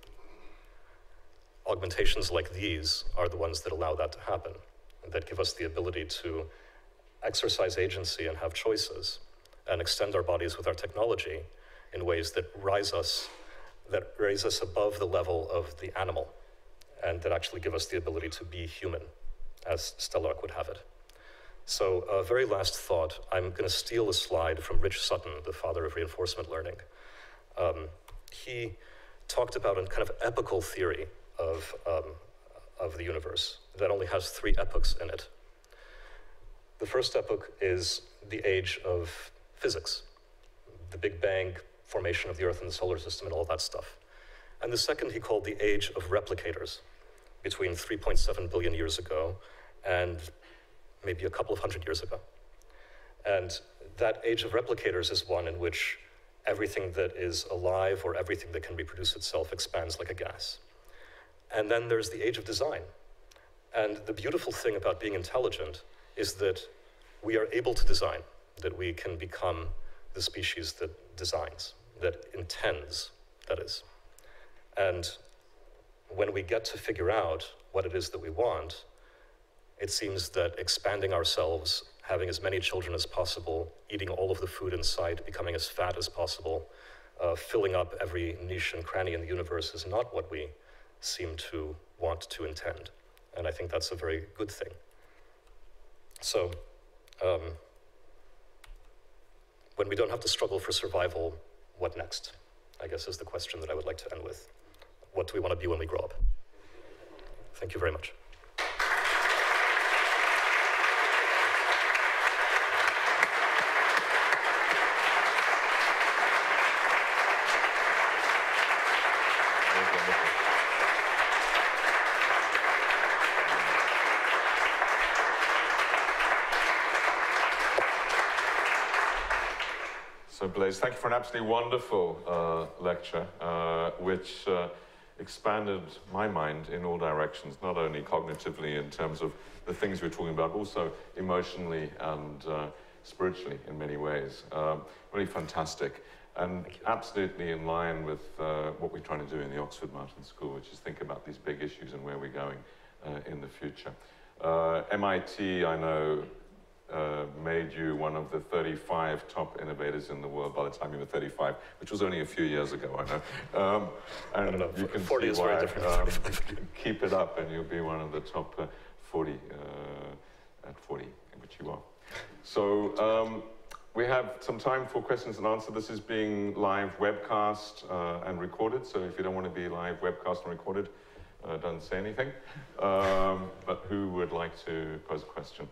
Augmentations like these are the ones that allow that to happen, that give us the ability to exercise agency and have choices, and extend our bodies with our technology in ways that rise us, that raise us above the level of the animal, and that actually give us the ability to be human, as Stellark would have it. So, a uh, very last thought, I'm going to steal a slide from Rich Sutton, the father of reinforcement learning. Um, he talked about a kind of epochal theory of, um, of the universe that only has three epochs in it. The first epoch is the age of physics, the Big Bang, formation of the Earth and the solar system and all that stuff. And the second he called the age of replicators, between three point seven billion years ago and maybe a couple of hundred years ago. And that age of replicators is one in which everything that is alive or everything that can reproduce itself expands like a gas. And then there's the age of design. And the beautiful thing about being intelligent is that we are able to design, that we can become the species that designs, that intends, that is. And when we get to figure out what it is that we want, it seems that expanding ourselves, having as many children as possible, eating all of the food in sight, becoming as fat as possible, uh, filling up every niche and cranny in the universe is not what we seem to want to intend. And I think that's a very good thing. So um, when we don't have to struggle for survival, what next? I guess is the question that I would like to end with. What do we want to be when we grow up? Thank you very much. So Blaise, thank you for an absolutely wonderful uh, lecture, uh, which uh, expanded my mind in all directions, not only cognitively in terms of the things we were talking about, also emotionally and uh, spiritually in many ways. Um, really fantastic, and absolutely in line with uh, what we're trying to do in the Oxford Martin School, which is think about these big issues and where we're going uh, in the future. Uh, M I T, I know, Uh, made you one of the thirty-five top innovators in the world by the time you were thirty-five, which was only a few years ago, I know. Um, and I don't know, you can forty see is why, very different. Um, keep it up and you'll be one of the top uh, forty uh, at forty, which you are. So um, we have some time for questions and answers. This is being live webcast uh, and recorded, so if you don't want to be live webcast and recorded, uh, don't say anything. Um, but who would like to pose a question?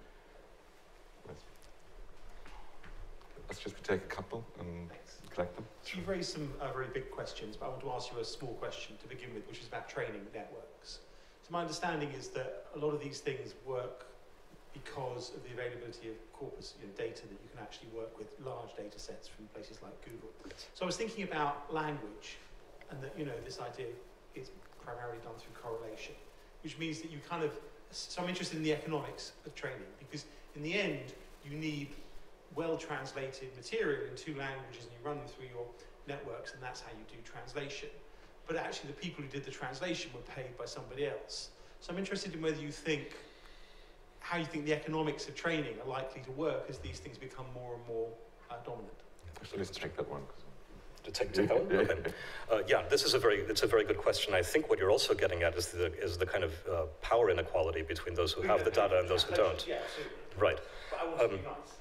Let's just take a couple and collect them. You've raised some uh, very big questions, but I want to ask you a small question to begin with, which is about training networks. So my understanding is that a lot of these things work because of the availability of corpus, you know, data that you can actually work with large data sets from places like Google. So I was thinking about language, and that, you know, this idea is primarily done through correlation, which means that you kind of, so I'm interested in the economics of training, because in the end, you need well-translated material in two languages and you run them through your networks, and that's how you do translation. But actually the people who did the translation were paid by somebody else. So I'm interested in whether you think, how you think the economics of training are likely to work as these things become more and more uh, dominant. Actually, let's take that one. To take, take that one? Okay. Uh, yeah, this is a very, it's a very good question. I think what you're also getting at is the, is the kind of uh, power inequality between those who have the data and those who don't. Yeah, absolutely. Right. Um,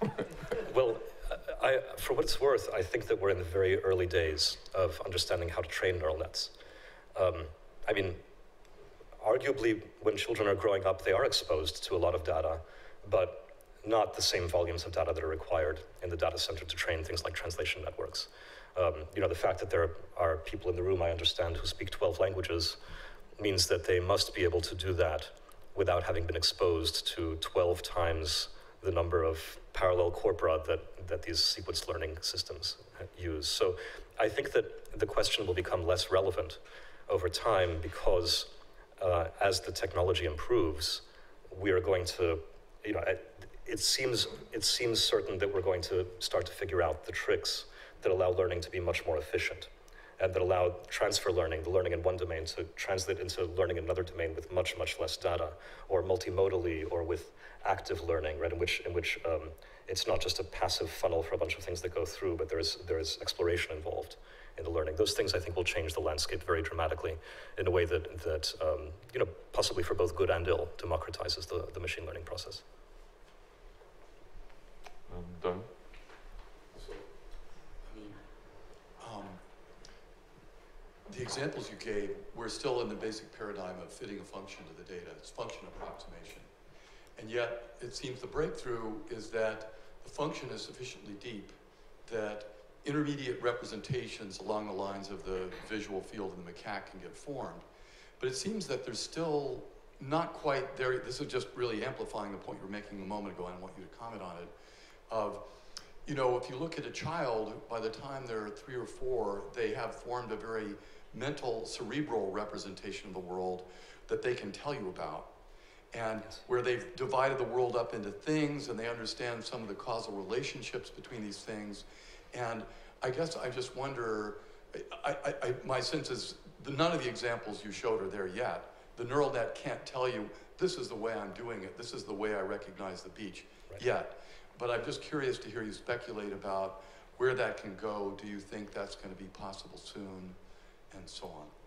well, I, for what it's worth, I think that we're in the very early days of understanding how to train neural nets. Um, I mean, arguably, when children are growing up, they are exposed to a lot of data, but not the same volumes of data that are required in the data center to train things like translation networks. Um, you know, the fact that there are people in the room, I understand, who speak twelve languages means that they must be able to do that without having been exposed to twelve times the number of parallel corpora that, that these sequence learning systems use. So I think that the question will become less relevant over time because uh, as the technology improves, we are going to, you know, it, it seems, it seems certain that we're going to start to figure out the tricks that allow learning to be much more efficient and that allow transfer learning, the learning in one domain, to translate into learning in another domain with much, much less data, or multimodally, or with active learning, right, in which, in which um, it's not just a passive funnel for a bunch of things that go through, but there is, there is exploration involved in the learning. Those things, I think, will change the landscape very dramatically in a way that, that um, you know, possibly for both good and ill, democratizes the, the machine learning process. Um, Don? So, I mean, um, the examples you gave, we're still in the basic paradigm of fitting a function to the data. It's function approximation. And yet, it seems the breakthrough is that the function is sufficiently deep that intermediate representations along the lines of the visual field in the macaque can get formed. But it seems that there's still not quite there. This is just really amplifying the point you were making a moment ago, and I want you to comment on it. Of, you know, if you look at a child, by the time they're three or four, they have formed a very mental, cerebral representation of the world that they can tell you about. And where they've divided the world up into things, and they understand some of the causal relationships between these things. And I guess I just wonder, I, I, I, my sense is that none of the examples you showed are there yet. The neural net can't tell you, this is the way I'm doing it, this is the way I recognize the beach, right, yet. But I'm just curious to hear you speculate about where that can go. Do you think that's going to be possible soon, and so on?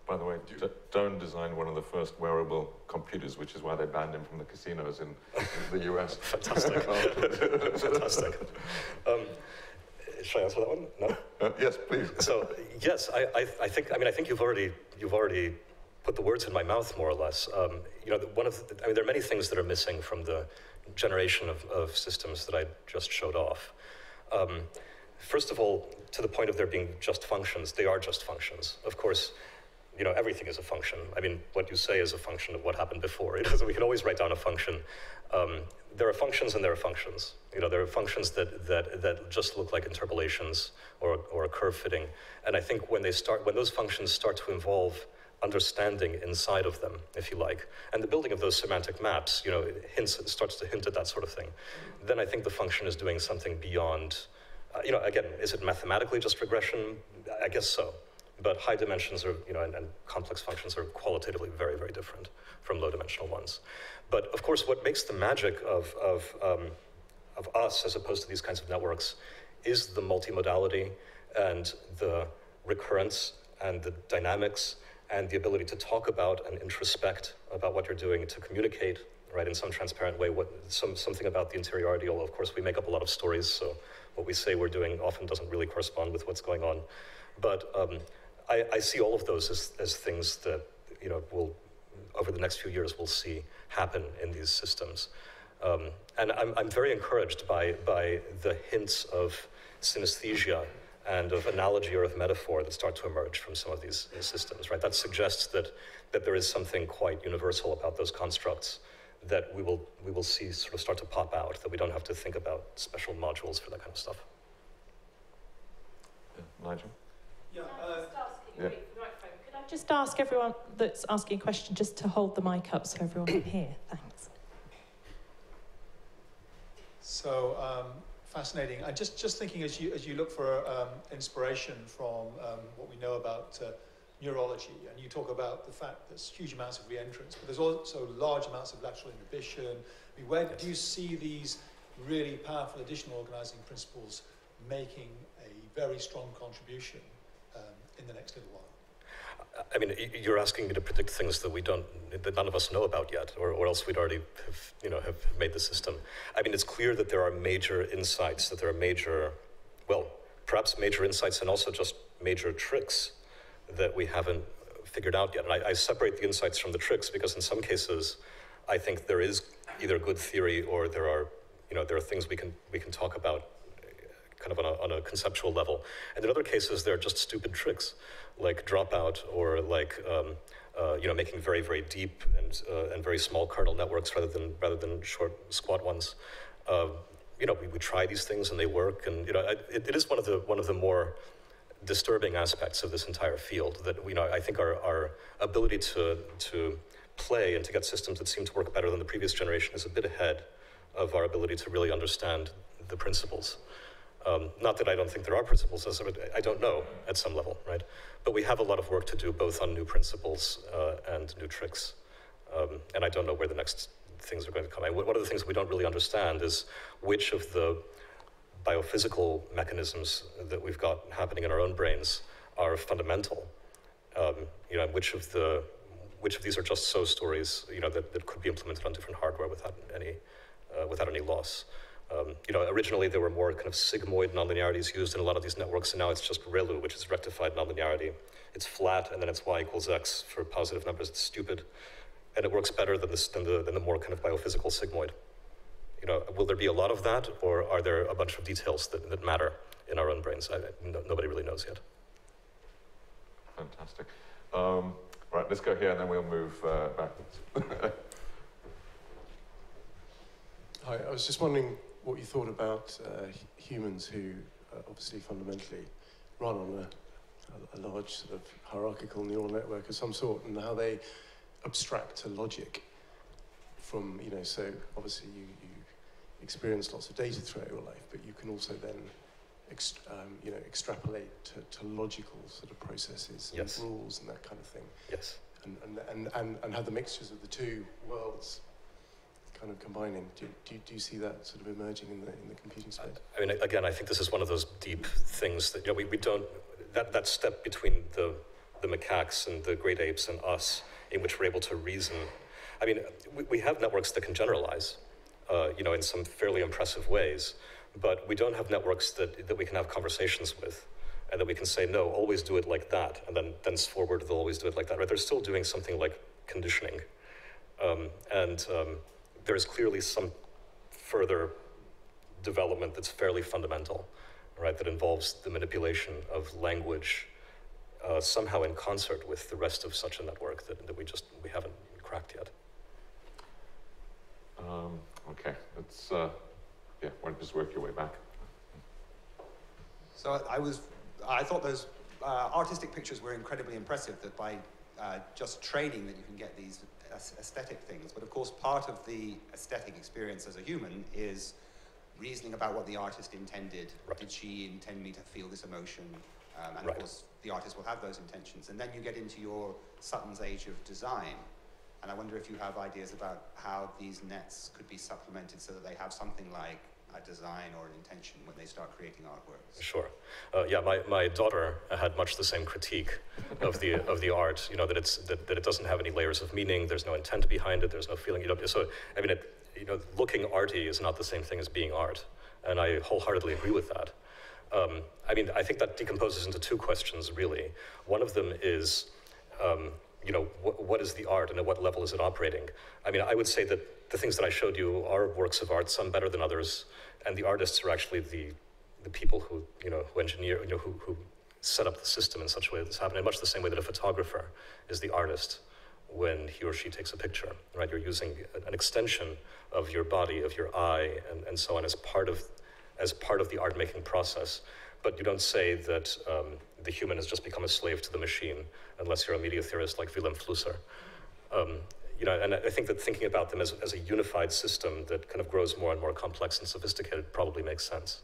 By the way, D Doan designed one of the first wearable computers, which is why they banned him from the casinos in, in the U S. Fantastic. Fantastic. Um, should I answer that one? No? Uh, yes, please. So, yes, I, I, I think, I mean, I think you've already, you've already put the words in my mouth, more or less. Um, you know, one of the, I mean, there are many things that are missing from the generation of, of systems that I just showed off. Um, first of all, to the point of there being just functions, they are just functions. Of course, you know, everything is a function. I mean, what you say is a function of what happened before. It is, we can always write down a function. Um, there are functions and there are functions. You know, there are functions that, that, that just look like interpolations or, or a curve fitting. And I think when they start, when those functions start to involve understanding inside of them, if you like, and the building of those semantic maps, you know, it hints, it starts to hint at that sort of thing, then I think the function is doing something beyond, uh, you know, again, is it mathematically just regression? I guess so. But high dimensions are, you know, and, and complex functions are qualitatively very, very different from low dimensional ones. But of course, what makes the magic of, of, um, of us as opposed to these kinds of networks is the multimodality and the recurrence and the dynamics and the ability to talk about and introspect about what you're doing, to communicate, right, in some transparent way, what, some, something about the interiority. Of course, we make up a lot of stories, so what we say we're doing often doesn't really correspond with what's going on. But um, I, I see all of those as, as things that, you know, will, over the next few years, we'll see happen in these systems. Um, and I'm, I'm very encouraged by, by the hints of synesthesia and of analogy or of metaphor that start to emerge from some of these, these systems, right? That suggests that, that there is something quite universal about those constructs that we will, we will see sort of start to pop out, that we don't have to think about special modules for that kind of stuff. Yeah, Nigel? Yeah, uh, just asking, yeah. Wait, right, could I just ask everyone that's asking a question just to hold the mic up so everyone can hear? Thanks. So, um, fascinating. I just just thinking as you as you look for um, inspiration from um, what we know about uh, neurology, and you talk about the fact there's huge amounts of reentrance, but there's also large amounts of lateral inhibition. I mean, where do you see these really powerful additional organizing principles making a very strong contribution um, in the next little while? I mean, you're asking me to predict things that we don't, that none of us know about yet, or, or else we'd already have, you know, have made the system. I mean, it's clear that there are major insights, that there are major, well, perhaps major insights and also just major tricks that we haven't figured out yet. And I, I separate the insights from the tricks because in some cases, I think there is either good theory or there are, you know, there are things we can we can talk about kind of on a, on a conceptual level. And in other cases, they're just stupid tricks, like dropout or like, um, uh, you know, making very, very deep and uh, and very small kernel networks rather than rather than short, squat ones. Uh, you know, we, we try these things and they work, and you know, it, it is one of the one of the more disturbing aspects of this entire field that, you know, I think our, our ability to to play and to get systems that seem to work better than the previous generation is a bit ahead of our ability to really understand the principles. Um, not that I don't think there are principles, I don't know at some level, right? But we have a lot of work to do both on new principles uh, and new tricks. Um, and I don't know where the next things are going to come. I, one of the things we don't really understand is which of the biophysical mechanisms that we've got happening in our own brains are fundamental. Um, you know, which of the which of these are just so stories, you know, that, that could be implemented on different hardware without any uh, without any loss. Um, you know, originally there were more kind of sigmoid nonlinearities used in a lot of these networks, and now it's just ReLU, which is rectified nonlinearity. It's flat, and then it's y equals x for positive numbers. It's stupid, and it works better than this than the than the more kind of biophysical sigmoid. You know, will there be a lot of that, or are there a bunch of details that, that matter in our own brains? I, no, nobody really knows yet. Fantastic. Um, right, let's go here, and then we'll move uh, backwards. Hi, I was just wondering what you thought about uh, humans who uh, obviously fundamentally run on a, a large sort of hierarchical neural network of some sort, and how they abstract to logic from, you know, so obviously you, you experience lots of data throughout your life, but you can also then ext um, you know, extrapolate to, to logical sort of processes, yes, and rules and that kind of thing. Yes. And, and, and, and, and have the mixtures of the two worlds kind of combining. Do, do, do you see that sort of emerging in the, in the computing space? I mean, again, I think this is one of those deep things that, you know, we, we don't, that, that step between the, the macaques and the great apes and us, in which we're able to reason. I mean, we, we have networks that can generalize, uh, you know, in some fairly impressive ways, but we don't have networks that, that we can have conversations with, and that we can say, no, always do it like that, and then thenceforward they'll always do it like that, right? They're still doing something like conditioning. Um, and um, there's clearly some further development that's fairly fundamental, right, that involves the manipulation of language uh, somehow in concert with the rest of such a network that, that we just, we haven't cracked yet. Um, okay, let's, uh, yeah, why don't you just work your way back? So I was, I thought those uh, artistic pictures were incredibly impressive, that by uh, just training that you can get these aesthetic things. But of course, part of the aesthetic experience as a human is reasoning about what the artist intended. Right. Did she intend me to feel this emotion? Um, and Right. of course, the artist will have those intentions. And then you get into your Sutton's age of design. And I wonder if you have ideas about how these nets could be supplemented so that they have something like a design or an intention when they start creating artworks. Sure. Uh, yeah, my, my daughter had much the same critique of the of the art, you know, that it's that, that it doesn't have any layers of meaning, there's no intent behind it, there's no feeling, you know, so, I mean, it, you know, looking arty is not the same thing as being art, and I wholeheartedly agree with that. Um, I mean, I think that decomposes into two questions, really. One of them is, um, you know, wh what is the art and at what level is it operating? I mean, I would say that the things that I showed you are works of art, some better than others, and the artists are actually the the people who, you know, who engineer, you know, who, who set up the system in such a way that this happens, in much the same way that a photographer is the artist when he or she takes a picture, right? You're using an extension of your body, of your eye, and, and so on as part of as part of the art-making process. But you don't say that um, the human has just become a slave to the machine, unless you're a media theorist like Willem Flusser. Um, you know, and I think that thinking about them as, as a unified system that kind of grows more and more complex and sophisticated probably makes sense.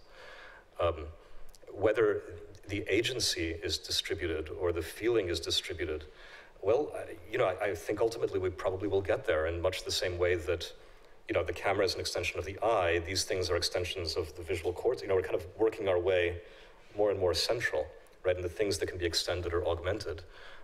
Um, whether the agency is distributed or the feeling is distributed, well, I, you know, I, I think ultimately we probably will get there in much the same way that, you know, the camera is an extension of the eye, these things are extensions of the visual cortex. You know, we're kind of working our way more and more central, right, in the things that can be extended or augmented.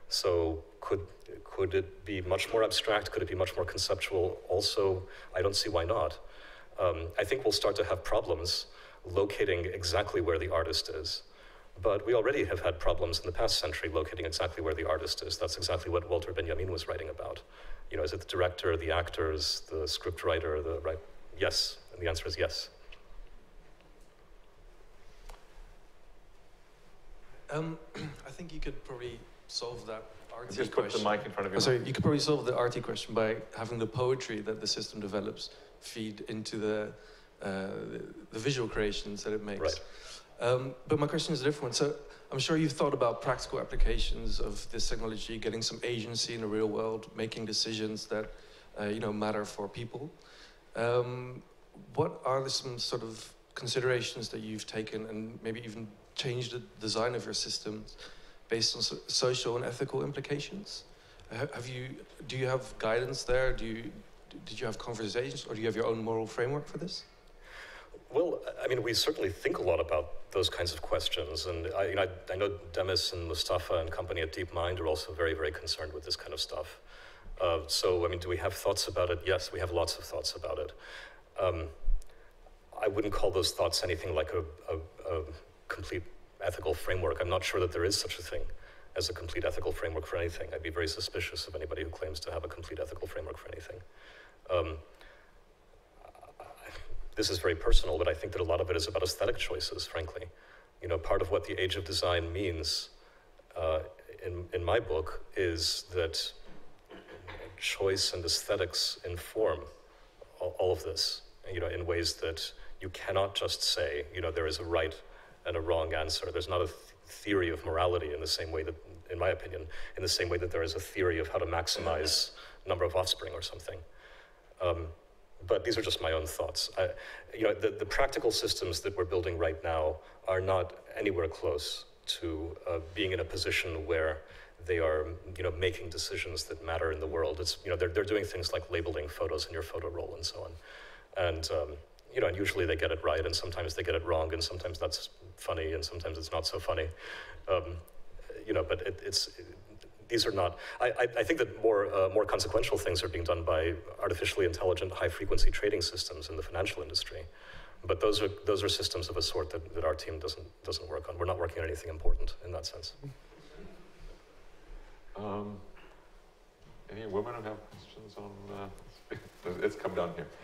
So could, could it be much more abstract? Could it be much more conceptual? Also, I don't see why not. Um, I think we'll start to have problems locating exactly where the artist is. But we already have had problems in the past century locating exactly where the artist is. That's exactly what Walter Benjamin was writing about. You know, is it the director, the actors, the script writer, the right? Yes, and the answer is yes. Um, I think you could probably solve that arty Just put question. the mic in front of you. Oh, sorry, you could probably solve the arty question by having the poetry that the system develops feed into the uh, the, the visual creations that it makes. Right. Um, but my question is a different one. So I'm sure you've thought about practical applications of this technology, getting some agency in the real world, making decisions that uh, you know matter for people. Um, what are the, some sort of considerations that you've taken and maybe even changed the design of your systems based on so social and ethical implications? Uh, have you, do you have guidance there? Do you, did you have conversations, or do you have your own moral framework for this? Well, I mean, we certainly think a lot about those kinds of questions, and I, you know, I, I know Demis and Mustafa and company at DeepMind are also very, very concerned with this kind of stuff. Uh, so, I mean, do we have thoughts about it? Yes, we have lots of thoughts about it. Um, I wouldn't call those thoughts anything like a, a, a complete ethical framework. I'm not sure that there is such a thing as a complete ethical framework for anything. I'd be very suspicious of anybody who claims to have a complete ethical framework for anything. Um, This is very personal, but I think that a lot of it is about aesthetic choices, frankly. You know, part of what the age of design means uh, in, in my book is that choice and aesthetics inform all, all of this, you know, in ways that you cannot just say, you know, there is a right and a wrong answer. There's not a th theory of morality in the same way that, in my opinion, in the same way that there is a theory of how to maximize number of offspring or something. Um, But these are just my own thoughts. I, you know, the, the practical systems that we're building right now are not anywhere close to uh, being in a position where they are, you know, making decisions that matter in the world. It's, you know, they're, they're doing things like labeling photos in your photo roll and so on. And, um, you know, and usually they get it right, and sometimes they get it wrong, and sometimes that's funny, and sometimes it's not so funny. Um, you know, but it, it's, it, these are not, I, I, I think that more, uh, more consequential things are being done by artificially intelligent high-frequency trading systems in the financial industry. But those are, those are systems of a sort that, that our team doesn't, doesn't work on. We're not working on anything important in that sense. Um, any women who have questions on, uh, it's come down here.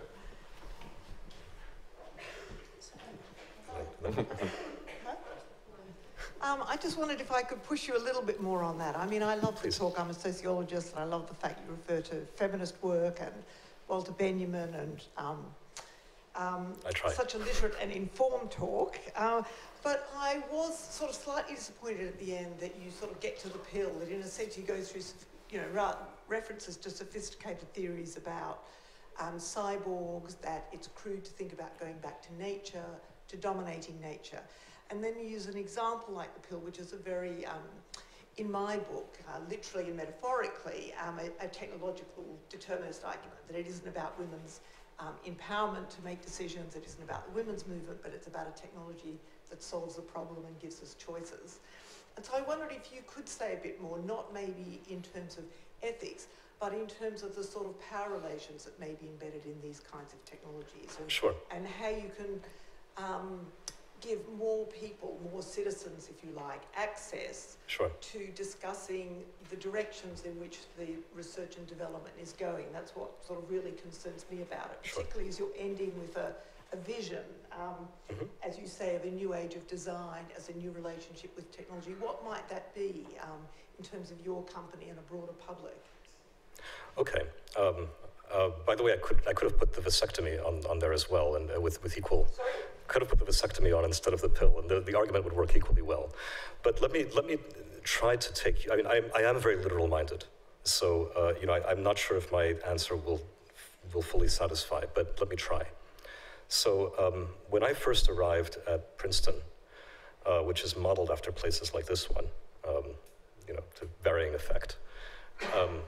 Um, I just wondered if I could push you a little bit more on that. I mean, I love Please. the talk. I'm a sociologist, and I love the fact you refer to feminist work and Walter Benjamin and um, um, I try. such a literate and informed talk. Uh, but I was sort of slightly disappointed at the end that you sort of get to the pill, that in a sense you go through, you know, ra references to sophisticated theories about um, cyborgs, that it's crude to think about going back to nature, to dominating nature. And then you use an example like the pill, which is a very, um, in my book, uh, literally and metaphorically, um, a, a technological determinist argument, that it isn't about women's um, empowerment to make decisions, it isn't about the women's movement, but it's about a technology that solves the problem and gives us choices. And so I wondered if you could say a bit more, not maybe in terms of ethics, but in terms of the sort of power relations that may be embedded in these kinds of technologies. And, Sure. And how you can um, give more people, more citizens, if you like, access Sure. to discussing the directions in which the research and development is going. That's what sort of really concerns me about it, Sure. particularly as you're ending with a, a vision, um, Mm-hmm. as you say, of a new age of design, as a new relationship with technology. What might that be um, in terms of your company and a broader public? Okay. Um, uh, by the way, I could I could have put the vasectomy on, on there as well, and uh, with with equal. Sorry? Could have put the vasectomy on instead of the pill, and the, the argument would work equally well. But let me let me try to take. I mean, I, I am very literal-minded, so uh, you know, I, I'm not sure if my answer will will fully satisfy. But let me try. So um, when I first arrived at Princeton, uh, which is modeled after places like this one, um, you know, to varying effect. Um,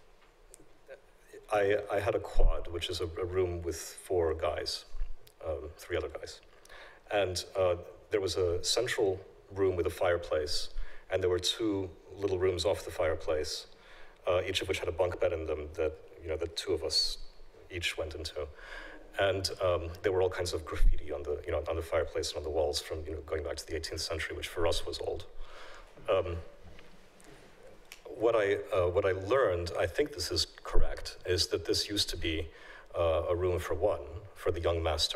I, I had a quad, which is a, a room with four guys, um, three other guys. And uh, there was a central room with a fireplace, and there were two little rooms off the fireplace, uh, each of which had a bunk bed in them that, you know, the two of us each went into. And um, there were all kinds of graffiti on the, you know, on the fireplace and on the walls from, you know, going back to the eighteenth century, which for us was old. Um, What I, uh, what I learned, I think this is correct, is that this used to be uh, a room for one, for the young master.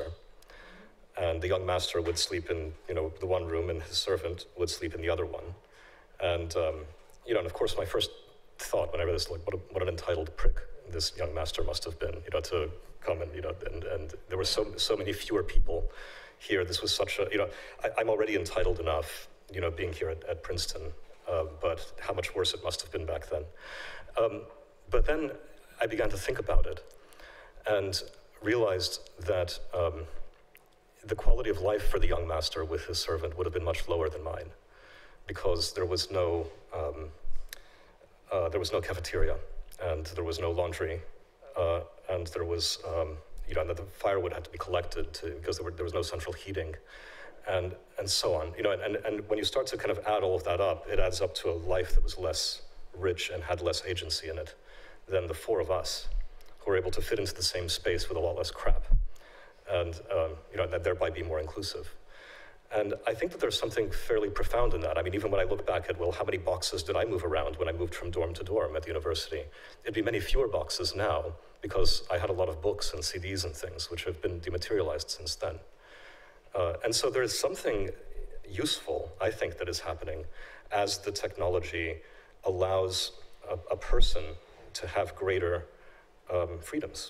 And the young master would sleep in, you know, the one room, and his servant would sleep in the other one. And, um, you know, and of course my first thought when I read this, like, what, a, what an entitled prick this young master must have been, you know, to come and, you know, and, and there were so, so many fewer people here. This was such a, you know, I, I'm already entitled enough, you know, being here at, at Princeton. Uh, but how much worse it must have been back then. Um, but then I began to think about it and realized that um, the quality of life for the young master with his servant would have been much lower than mine, because there was no, um, uh, there was no cafeteria, and there was no laundry, uh, and there was, um, you know, and the firewood had to be collected to, because there, were, there was no central heating. And, and so on, you know, and, and when you start to kind of add all of that up, it adds up to a life that was less rich and had less agency in it than the four of us, who were able to fit into the same space with a lot less crap, and um, you know, that thereby be more inclusive. And I think that there's something fairly profound in that. I mean, even when I look back at, well, how many boxes did I move around when I moved from dorm to dorm at the university? It'd be many fewer boxes now, because I had a lot of books and C Ds and things, which have been dematerialized since then. Uh, and so there is something useful, I think, that is happening as the technology allows a, a person to have greater um, freedoms.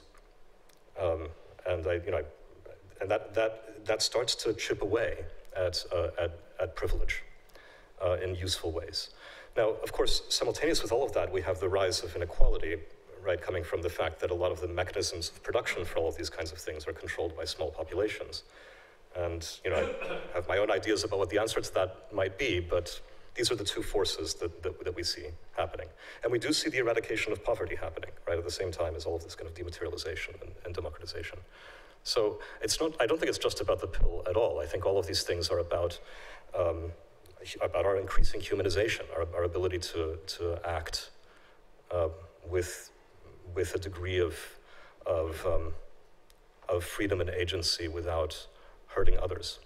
Um, and I, you know, and that that that starts to chip away at uh, at, at privilege uh, in useful ways. Now, of course, simultaneous with all of that, we have the rise of inequality, right, coming from the fact that a lot of the mechanisms of production for all of these kinds of things are controlled by small populations. And, you know, I have my own ideas about what the answer to that might be, but these are the two forces that, that, that we see happening. And we do see the eradication of poverty happening, right, at the same time as all of this kind of dematerialization and, and democratization. So it's not, I don't think it's just about the pill at all. I think all of these things are about um, about our increasing humanization, our, our ability to, to act uh, with, with a degree of, of, um, of freedom and agency without hurting others.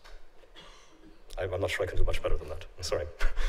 I, I'm not sure I can do much better than that. I'm sorry.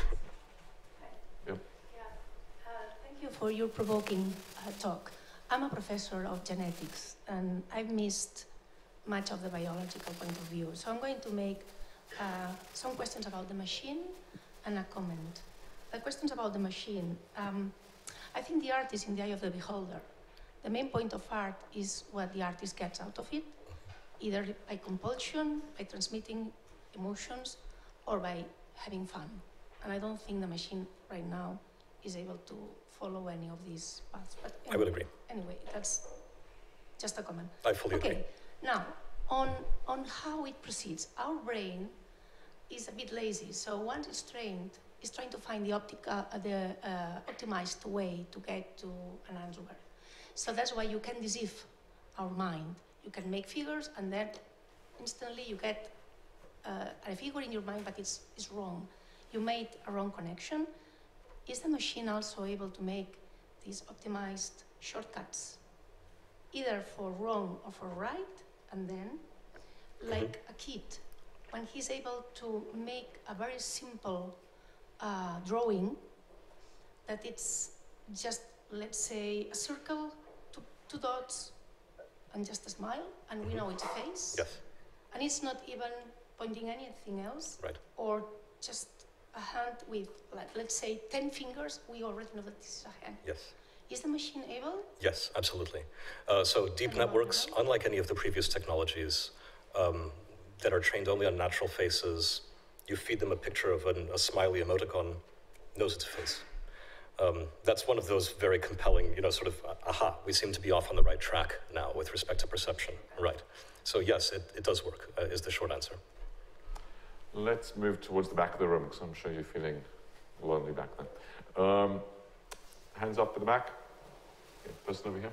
Yep. Yeah. Uh, thank you for your provoking uh, talk. I'm a professor of genetics, and I've missed much of the biological point of view. So I'm going to make uh, some questions about the machine and a comment. The questions about the machine. Um, I think the art is in the eye of the beholder. The main point of art is what the artist gets out of it, either by compulsion, by transmitting emotions, or by having fun. And I don't think the machine right now is able to follow any of these paths. But anyway, I would agree. Anyway, that's just a comment. I fully okay. agree. Now, on, on how it proceeds, our brain is a bit lazy. So once it's trained, it's trying to find the, optica, uh, the uh, optimized way to get to an answer. So that's why you can deceive our mind. You can make figures, and then instantly you get uh, a figure in your mind, but it's, it's wrong. You made a wrong connection. Is the machine also able to make these optimized shortcuts, either for wrong or for right? And then, like a kid, when he's able to make a very simple uh, drawing, that it's just, let's say, a circle, two, two dots, and just a smile, and mm-hmm. we know it's a face. Yes. And it's not even pointing anything else. Right. Or just a hand with, like, let's say, ten fingers, we already know that this is a hand. Yes. Is the machine able? Yes, absolutely. Uh, so deep networks, unlike any of the previous technologies um, that are trained only on natural faces, you feed them a picture of an, a smiley emoticon, knows it's a face. Um, that's one of those very compelling, you know, sort of, aha, we seem to be off on the right track now with respect to perception. Right. So yes, it, it does work, uh, is the short answer. Let's move towards the back of the room, because I'm sure you're feeling lonely back then. Um, hands up at the back. Yeah, person over here.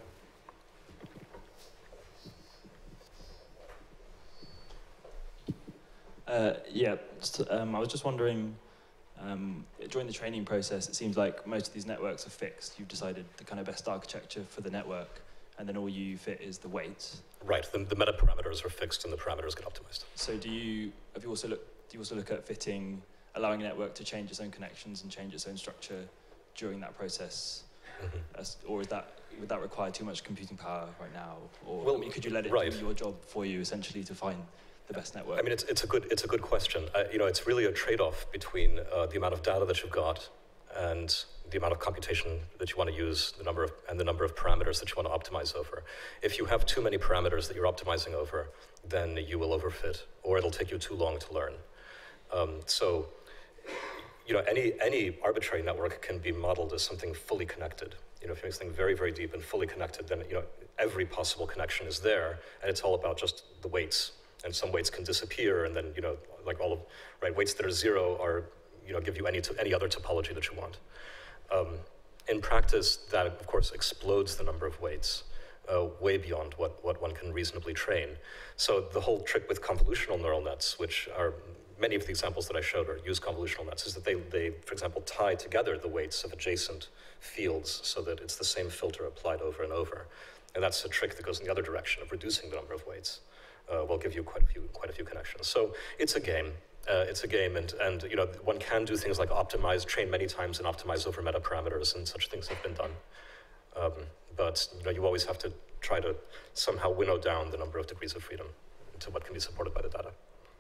Uh, yeah, just, um, I was just wondering, um, during the training process, it seems like most of these networks are fixed. You've decided the kind of best architecture for the network, and then all you fit is the weights. Right, the, the meta parameters are fixed and the parameters get optimized. So do you, have you also look, do you also look at fitting, allowing a network to change its own connections and change its own structure during that process? Mm-hmm. As, or is that, would that require too much computing power right now? Or well, I mean, could you let it right. do your job for you, essentially, to find the best network? I mean, it's, it's, a, good, it's a good question. Uh, you know, it's really a trade-off between uh, the amount of data that you've got and the amount of computation that you want to use, the number of, and the number of parameters that you want to optimize over. If you have too many parameters that you're optimizing over, then you will overfit, or it'll take you too long to learn. Um, so, you know, any, any arbitrary network can be modeled as something fully connected. You know, if you make something very, very deep and fully connected, then, you know, every possible connection is there, and it's all about just the weights. And some weights can disappear, and then, you know, like all of, right, weights that are zero are, you know, give you any, any other topology that you want. Um, in practice, that, of course, explodes the number of weights, uh, way beyond what, what one can reasonably train. So the whole trick with convolutional neural nets, which are, many of the examples that I showed are use convolutional nets, is that they, they, for example, tie together the weights of adjacent fields so that it's the same filter applied over and over. And that's a trick that goes in the other direction of reducing the number of weights. Uh, will give you quite a few, quite a few connections. So it's a game. Uh, it's a game, and and you know, one can do things like optimize, train many times, and optimize over meta parameters, and such things have been done. Um, but you know, you always have to try to somehow winnow down the number of degrees of freedom to what can be supported by the data.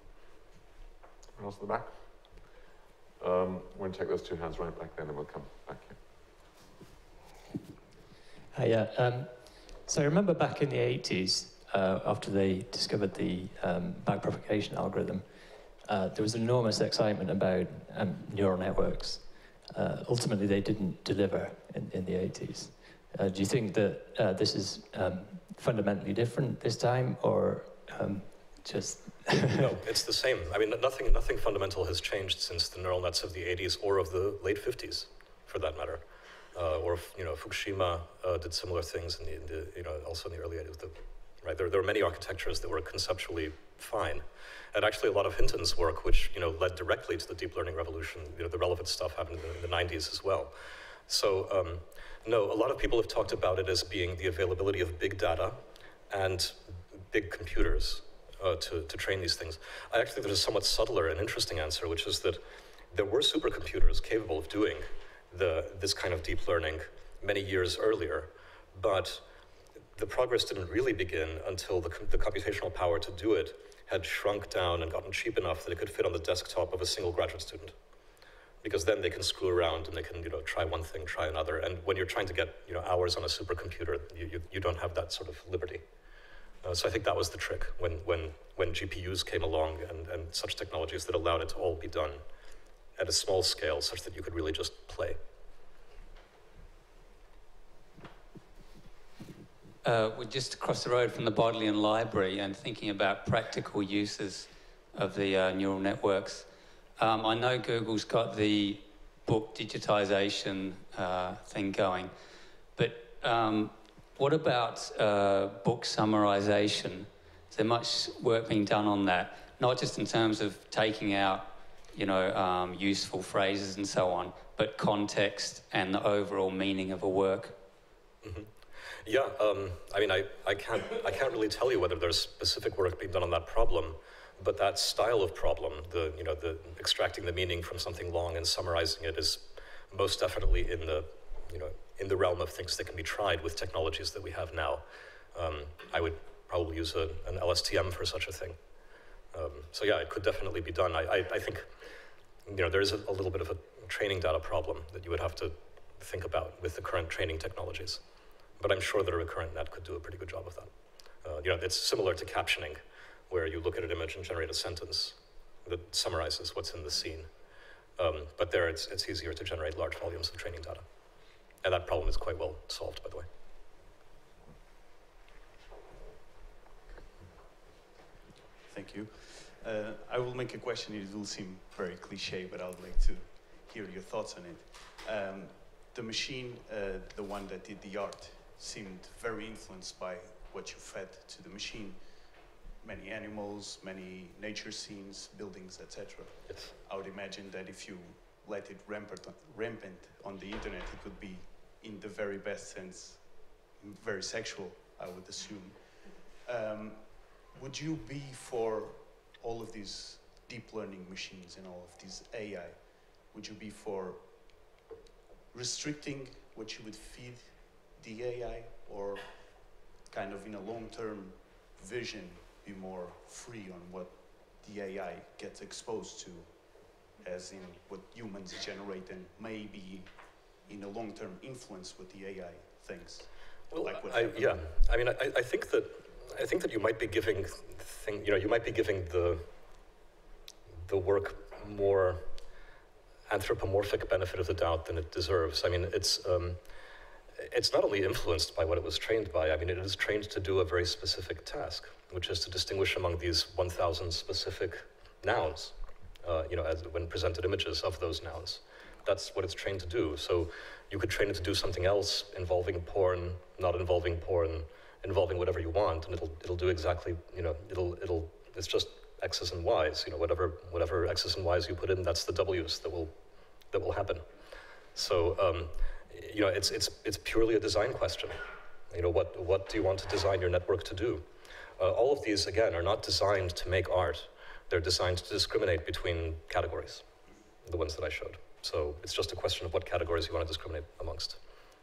Anyone else in the back? Um, we're going to take those two hands right back there, and then we'll come back here. Hi, yeah. Um, so I remember back in the eighties. Uh, after they discovered the um, backpropagation algorithm, uh, there was enormous excitement about um, neural networks. Uh, ultimately, they didn't deliver in, in the eighties. Uh, do you think that uh, this is um, fundamentally different this time, or um, just... No, it's the same. I mean, nothing, nothing fundamental has changed since the neural nets of the eighties or of the late fifties, for that matter. Uh, or, you know, Fukushima uh, did similar things in the, in the, you know, also in the early eighties. The, right? There, there are many architectures that were conceptually fine. And actually a lot of Hinton's work, which, you know, led directly to the deep learning revolution, you know, the relevant stuff happened in the, in the nineties as well. So, um, no, a lot of people have talked about it as being the availability of big data and big computers uh, to, to train these things. I actually think there's a somewhat subtler and interesting answer, which is that there were supercomputers capable of doing the, this kind of deep learning many years earlier, but the progress didn't really begin until the, the computational power to do it had shrunk down and gotten cheap enough that it could fit on the desktop of a single graduate student. Because then they can screw around and they can, you know, try one thing, try another. And when you're trying to get, you know, hours on a supercomputer, you, you, you don't have that sort of liberty. Uh, so I think that was the trick when, when, when G P Us came along and, and such technologies that allowed it to all be done at a small scale such that you could really just play. Uh, we're just across the road from the Bodleian Library and thinking about practical uses of the uh, neural networks. Um, I know Google's got the book digitization uh, thing going, but um, what about uh, book summarization? Is there much work being done on that? Not just in terms of taking out, you know, um, useful phrases and so on, but context and the overall meaning of a work. Mm-hmm. Yeah, um, I mean, I, I, can't, I can't really tell you whether there's specific work being done on that problem, but that style of problem, the, you know, the extracting the meaning from something long and summarizing it is most definitely in the, you know, in the realm of things that can be tried with technologies that we have now. Um, I would probably use a, an L S T M for such a thing. Um, so yeah, it could definitely be done. I, I, I think, you know, there is a, a little bit of a training data problem that you would have to think about with the current training technologies. But I'm sure that a recurrent net could do a pretty good job of that. Uh, you know, it's similar to captioning, where you look at an image and generate a sentence that summarizes what's in the scene. Um, but there, it's, it's easier to generate large volumes of training data. And that problem is quite well solved, by the way. Thank you. Uh, I will make a question. It will seem very cliche, but I would like to hear your thoughts on it. Um, the machine, uh, the one that did the art, seemed very influenced by what you fed to the machine. Many animals, many nature scenes, buildings, et cetera. Yes. I would imagine that if you let it rampant, rampant on the internet, it could be, in the very best sense, very sexual, I would assume. Um, would you be for all of these deep learning machines and all of these A I? Would you be for restricting what you would feed the A I, or kind of in a long-term vision, be more free on what the A I gets exposed to, as in what humans generate, and maybe in a long-term influence what the A I thinks? Well, like what I, yeah, I mean, I, I think that I think that you might be giving thing, you know, you might be giving the the work more anthropomorphic benefit of the doubt than it deserves. I mean, it's um, it's not only influenced by what it was trained by. I mean, it is trained to do a very specific task, which is to distinguish among these one thousand specific nouns, uh, you know, as when presented images of those nouns. That's what it's trained to do. So you could train it to do something else involving porn, not involving porn, involving whatever you want, and it'll it'll do exactly, you know, it'll it'll it's just X's and Y's, you know, whatever whatever X's and Y's you put in, that's the W's that will that will happen. So um, you know, it's it's it's purely a design question. You know, what what do you want to design your network to do? Uh, all of these, again, are not designed to make art. They're designed to discriminate between categories, the ones that I showed. So it's just a question of what categories you want to discriminate amongst.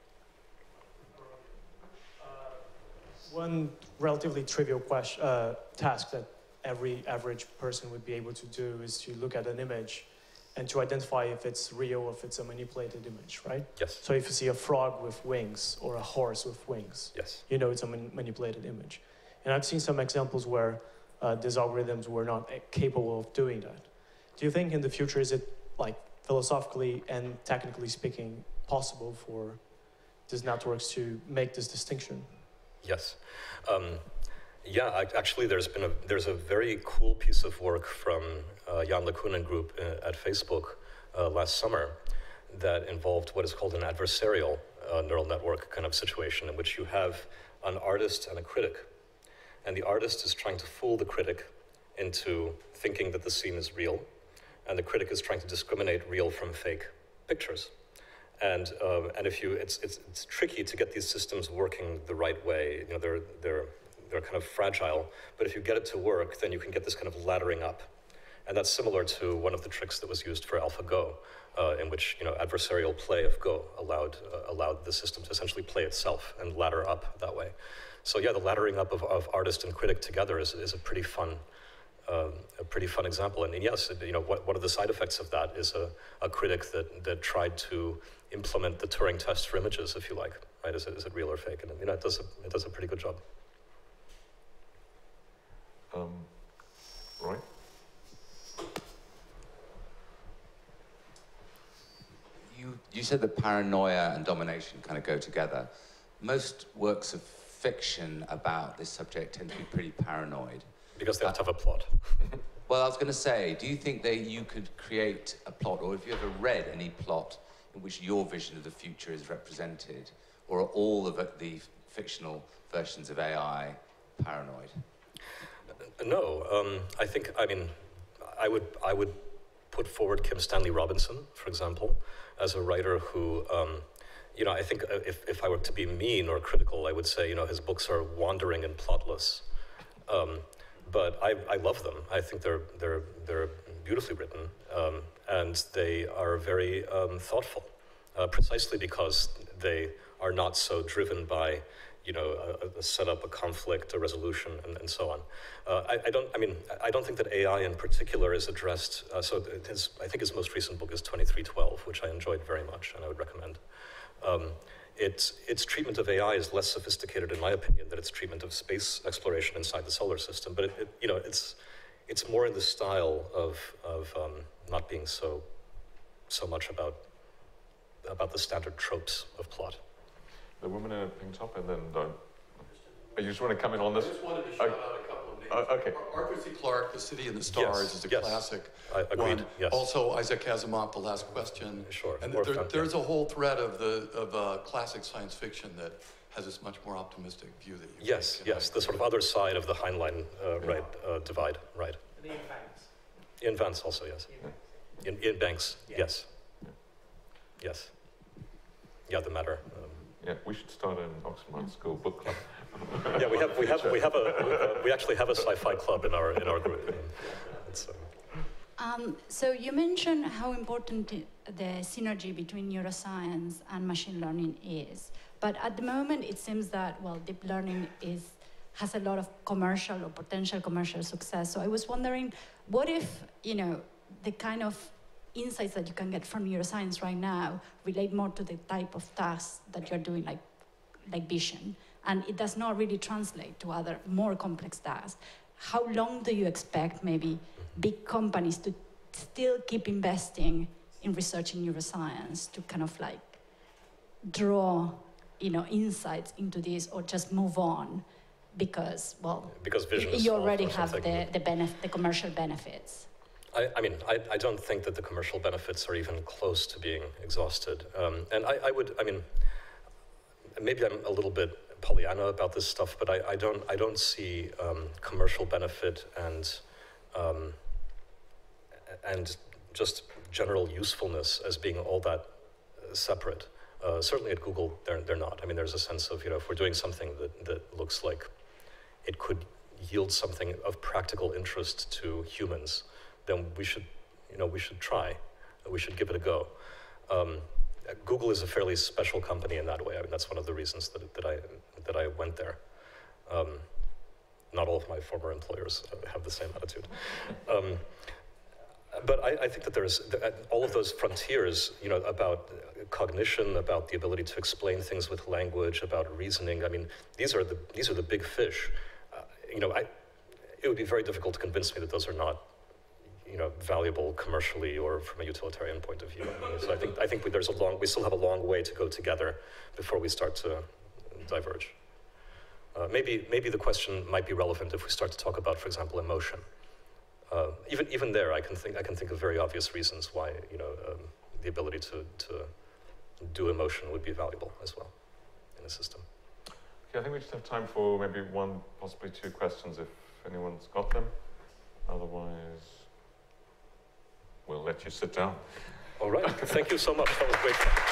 One relatively trivial question, uh, task that every average person would be able to do is to look at an image and to identify if it's real or if it's a manipulated image, right? Yes. So if you see a frog with wings or a horse with wings, yes, you know it's a man manipulated image. And I've seen some examples where uh, these algorithms were not capable of doing that. Do you think in the future, is it like philosophically and technically speaking possible for these networks to make this distinction? Yes. Um, yeah, I, actually there's been a, there's a very cool piece of work from uh, Jan LeCun group uh, at Facebook uh, last summer that involved what is called an adversarial uh, neural network kind of situation in which you have an artist and a critic. and the artist is trying to fool the critic into thinking that the scene is real, and the critic is trying to discriminate real from fake pictures. And um, and if you, it's it's it's tricky to get these systems working the right way. You know, they're they're they're kind of fragile. But if you get it to work, then you can get this kind of laddering up, and that's similar to one of the tricks that was used for AlphaGo, uh, in which you know adversarial play of Go allowed uh, allowed the system to essentially play itself and ladder up that way. So yeah, the laddering up of, of artist and critic together is is a pretty fun. Uh, a pretty fun example, and, and yes, it, you know, what, one of the side effects of that is a, a critic that, that tried to implement the Turing test for images, if you like, right? Is it, is it real or fake? And you know, it does a, it does a pretty good job. Um, right. You you said that paranoia and domination kind of go together. Most works of fiction about this subject tend to be pretty paranoid. Because they have to have a plot. Well, I was going to say, do you think that you could create a plot, or have you ever read any plot in which your vision of the future is represented, or are all of the fictional versions of A I paranoid? No, um, I think, I mean, I would, I would put forward Kim Stanley Robinson, for example, as a writer who, um, you know, I think if, if I were to be mean or critical, I would say, you know, his books are wandering and plotless. Um, But I, I love them. I think they're they're they're beautifully written, um, and they are very um, thoughtful, uh, precisely because they are not so driven by, you know, a, a setup, a conflict, a resolution, and, and so on. Uh, I, I don't. I mean, I don't think that A I in particular is addressed. Uh, so his, I think his most recent book is twenty-three twelve, which I enjoyed very much, and I would recommend. Um, Its, its treatment of A I is less sophisticated, in my opinion, than its treatment of space exploration inside the solar system. But it, it, you know, it's it's more in the style of of um, not being so so much about about the standard tropes of plot. The woman in a pink top, and then don't. You just want to come in on this? I just wanted to shout okay. out a couple of names. Uh, okay. Arthur C. Clarke, The City and the Stars, Yes, is a yes. classic I agreed, one. yes. Also, Isaac Asimov, The Last Question. Sure. And More there, fun, there's yeah. a whole thread of the of uh, classic science fiction that has this much more optimistic view that you Yes, yes, the sort of other side of the Heinlein uh, right uh, divide, right. And Ian Banks. Ian Vance also, yes. Ian, Ian Banks, Yeah. yes. Yes. Yeah, the matter. Um, Yeah, we should start an Oxford School book club. yeah, we have we have we have a uh, we actually have a sci-fi club in our in our group. It's, uh, Um, so you mentioned how important the synergy between neuroscience and machine learning is. But at the moment, it seems that, well, deep learning is, has a lot of commercial or potential commercial success. So I was wondering, what if, you know, the kind of insights that you can get from neuroscience right now relate more to the type of tasks that you're doing, like, like vision, and it does not really translate to other more complex tasks. How long do you expect maybe big companies to still keep investing in research in neuroscience to kind of like draw, you know, insights into this, or just move on because, well, because vision is you solved already or have something. the the, benef- the commercial benefits? I, I mean, I, I don't think that the commercial benefits are even close to being exhausted. Um, and I, I would, I mean, maybe I'm a little bit Pollyanna about this stuff, but I, I don't, I don't see um, commercial benefit and um, and just general usefulness as being all that separate. Uh, certainly at Google, they're they're not. I mean, there's a sense of, you know, if we're doing something that that looks like it could yield something of practical interest to humans, then we should, you know, we should try. We should give it a go. Um, Google is a fairly special company in that way. I mean, that's one of the reasons that that I that I went there. Um, not all of my former employers have the same attitude. Um, but I, I think that there's all of those frontiers, you know, about cognition, about the ability to explain things with language, about reasoning. I mean, these are the these are the big fish. Uh, you know, I, it would be very difficult to convince me that those are not, you know, valuable commercially or from a utilitarian point of view. I mean, so I think I think we, there's a long we still have a long way to go together before we start to diverge. Uh, maybe maybe the question might be relevant if we start to talk about, for example, emotion. Uh, even even there, I can think I can think of very obvious reasons why, you know, um, the ability to to do emotion would be valuable as well in a system. Okay, I think we just have time for maybe one, possibly two questions if anyone's got them. Otherwise, we'll let you sit down. All right, thank you so much. That was great.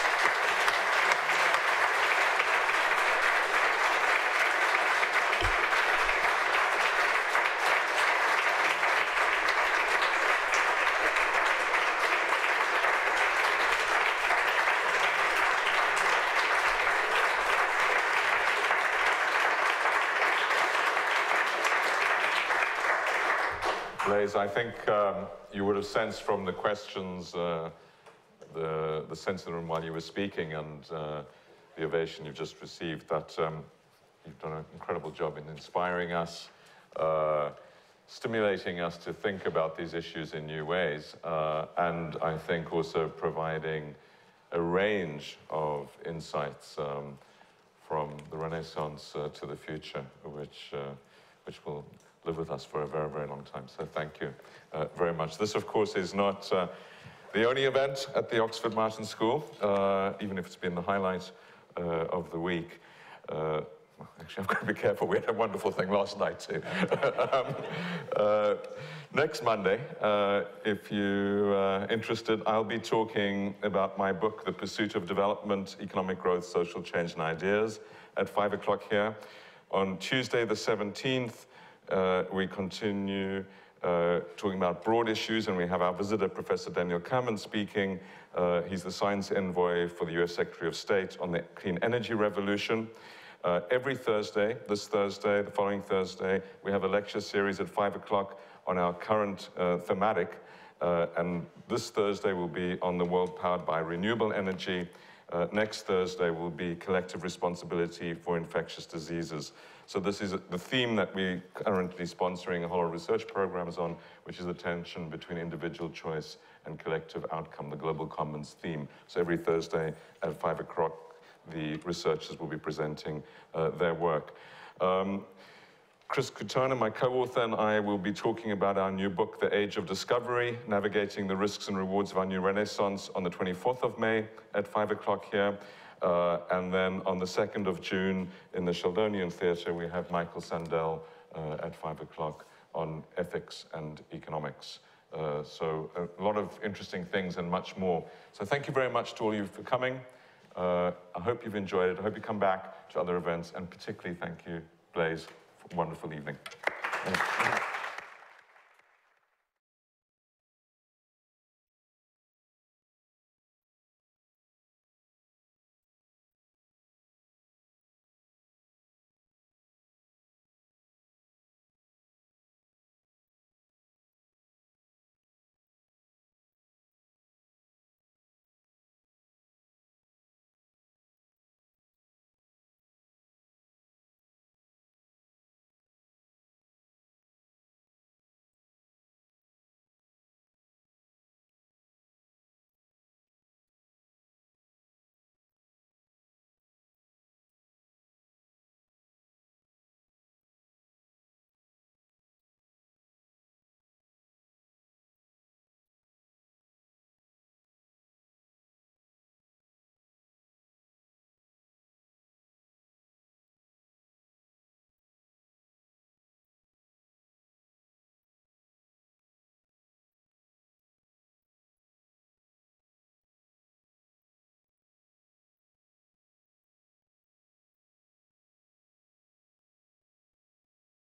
Blaise, I think um, you would have sensed from the questions uh, the, the sense in the room while you were speaking and uh, the ovation you've just received that um, you've done an incredible job in inspiring us, uh, stimulating us to think about these issues in new ways, uh, and I think also providing a range of insights um, from the Renaissance uh, to the future, which, uh, which will live with us for a very, very long time. So thank you uh, very much. This, of course, is not uh, the only event at the Oxford Martin School, uh, even if it's been the highlight uh, of the week. Uh, actually, I've got to be careful. We had a wonderful thing last night, too. um, uh, next Monday, uh, if you're uh, interested, I'll be talking about my book, The Pursuit of Development, Economic Growth, Social Change and Ideas, at five o'clock here. On Tuesday, the seventeenth, Uh, we continue uh, talking about broad issues, and we have our visitor, Professor Daniel Kamen, speaking. Uh, he's the science envoy for the U S Secretary of State on the clean energy revolution. Uh, every Thursday, this Thursday, the following Thursday, we have a lecture series at five o'clock on our current uh, thematic. Uh, and this Thursday will be on the world powered by renewable energy. Uh, next Thursday will be collective responsibility for infectious diseases. So this is the theme that we're currently sponsoring a whole lot of research programs on, which is the tension between individual choice and collective outcome, the global commons theme. So every Thursday at five o'clock, the researchers will be presenting uh, their work. Um, Chris Kutana, my co-author, and I will be talking about our new book, The Age of Discovery, Navigating the Risks and Rewards of Our New Renaissance, on the twenty-fourth of May at five o'clock here. Uh, and then on the second of June in the Sheldonian Theatre, we have Michael Sandel uh, at five o'clock on ethics and economics. Uh, so a lot of interesting things and much more. So thank you very much to all of you for coming. Uh, I hope you've enjoyed it. I hope you come back to other events, and particularly thank you, Blaise, for a wonderful evening.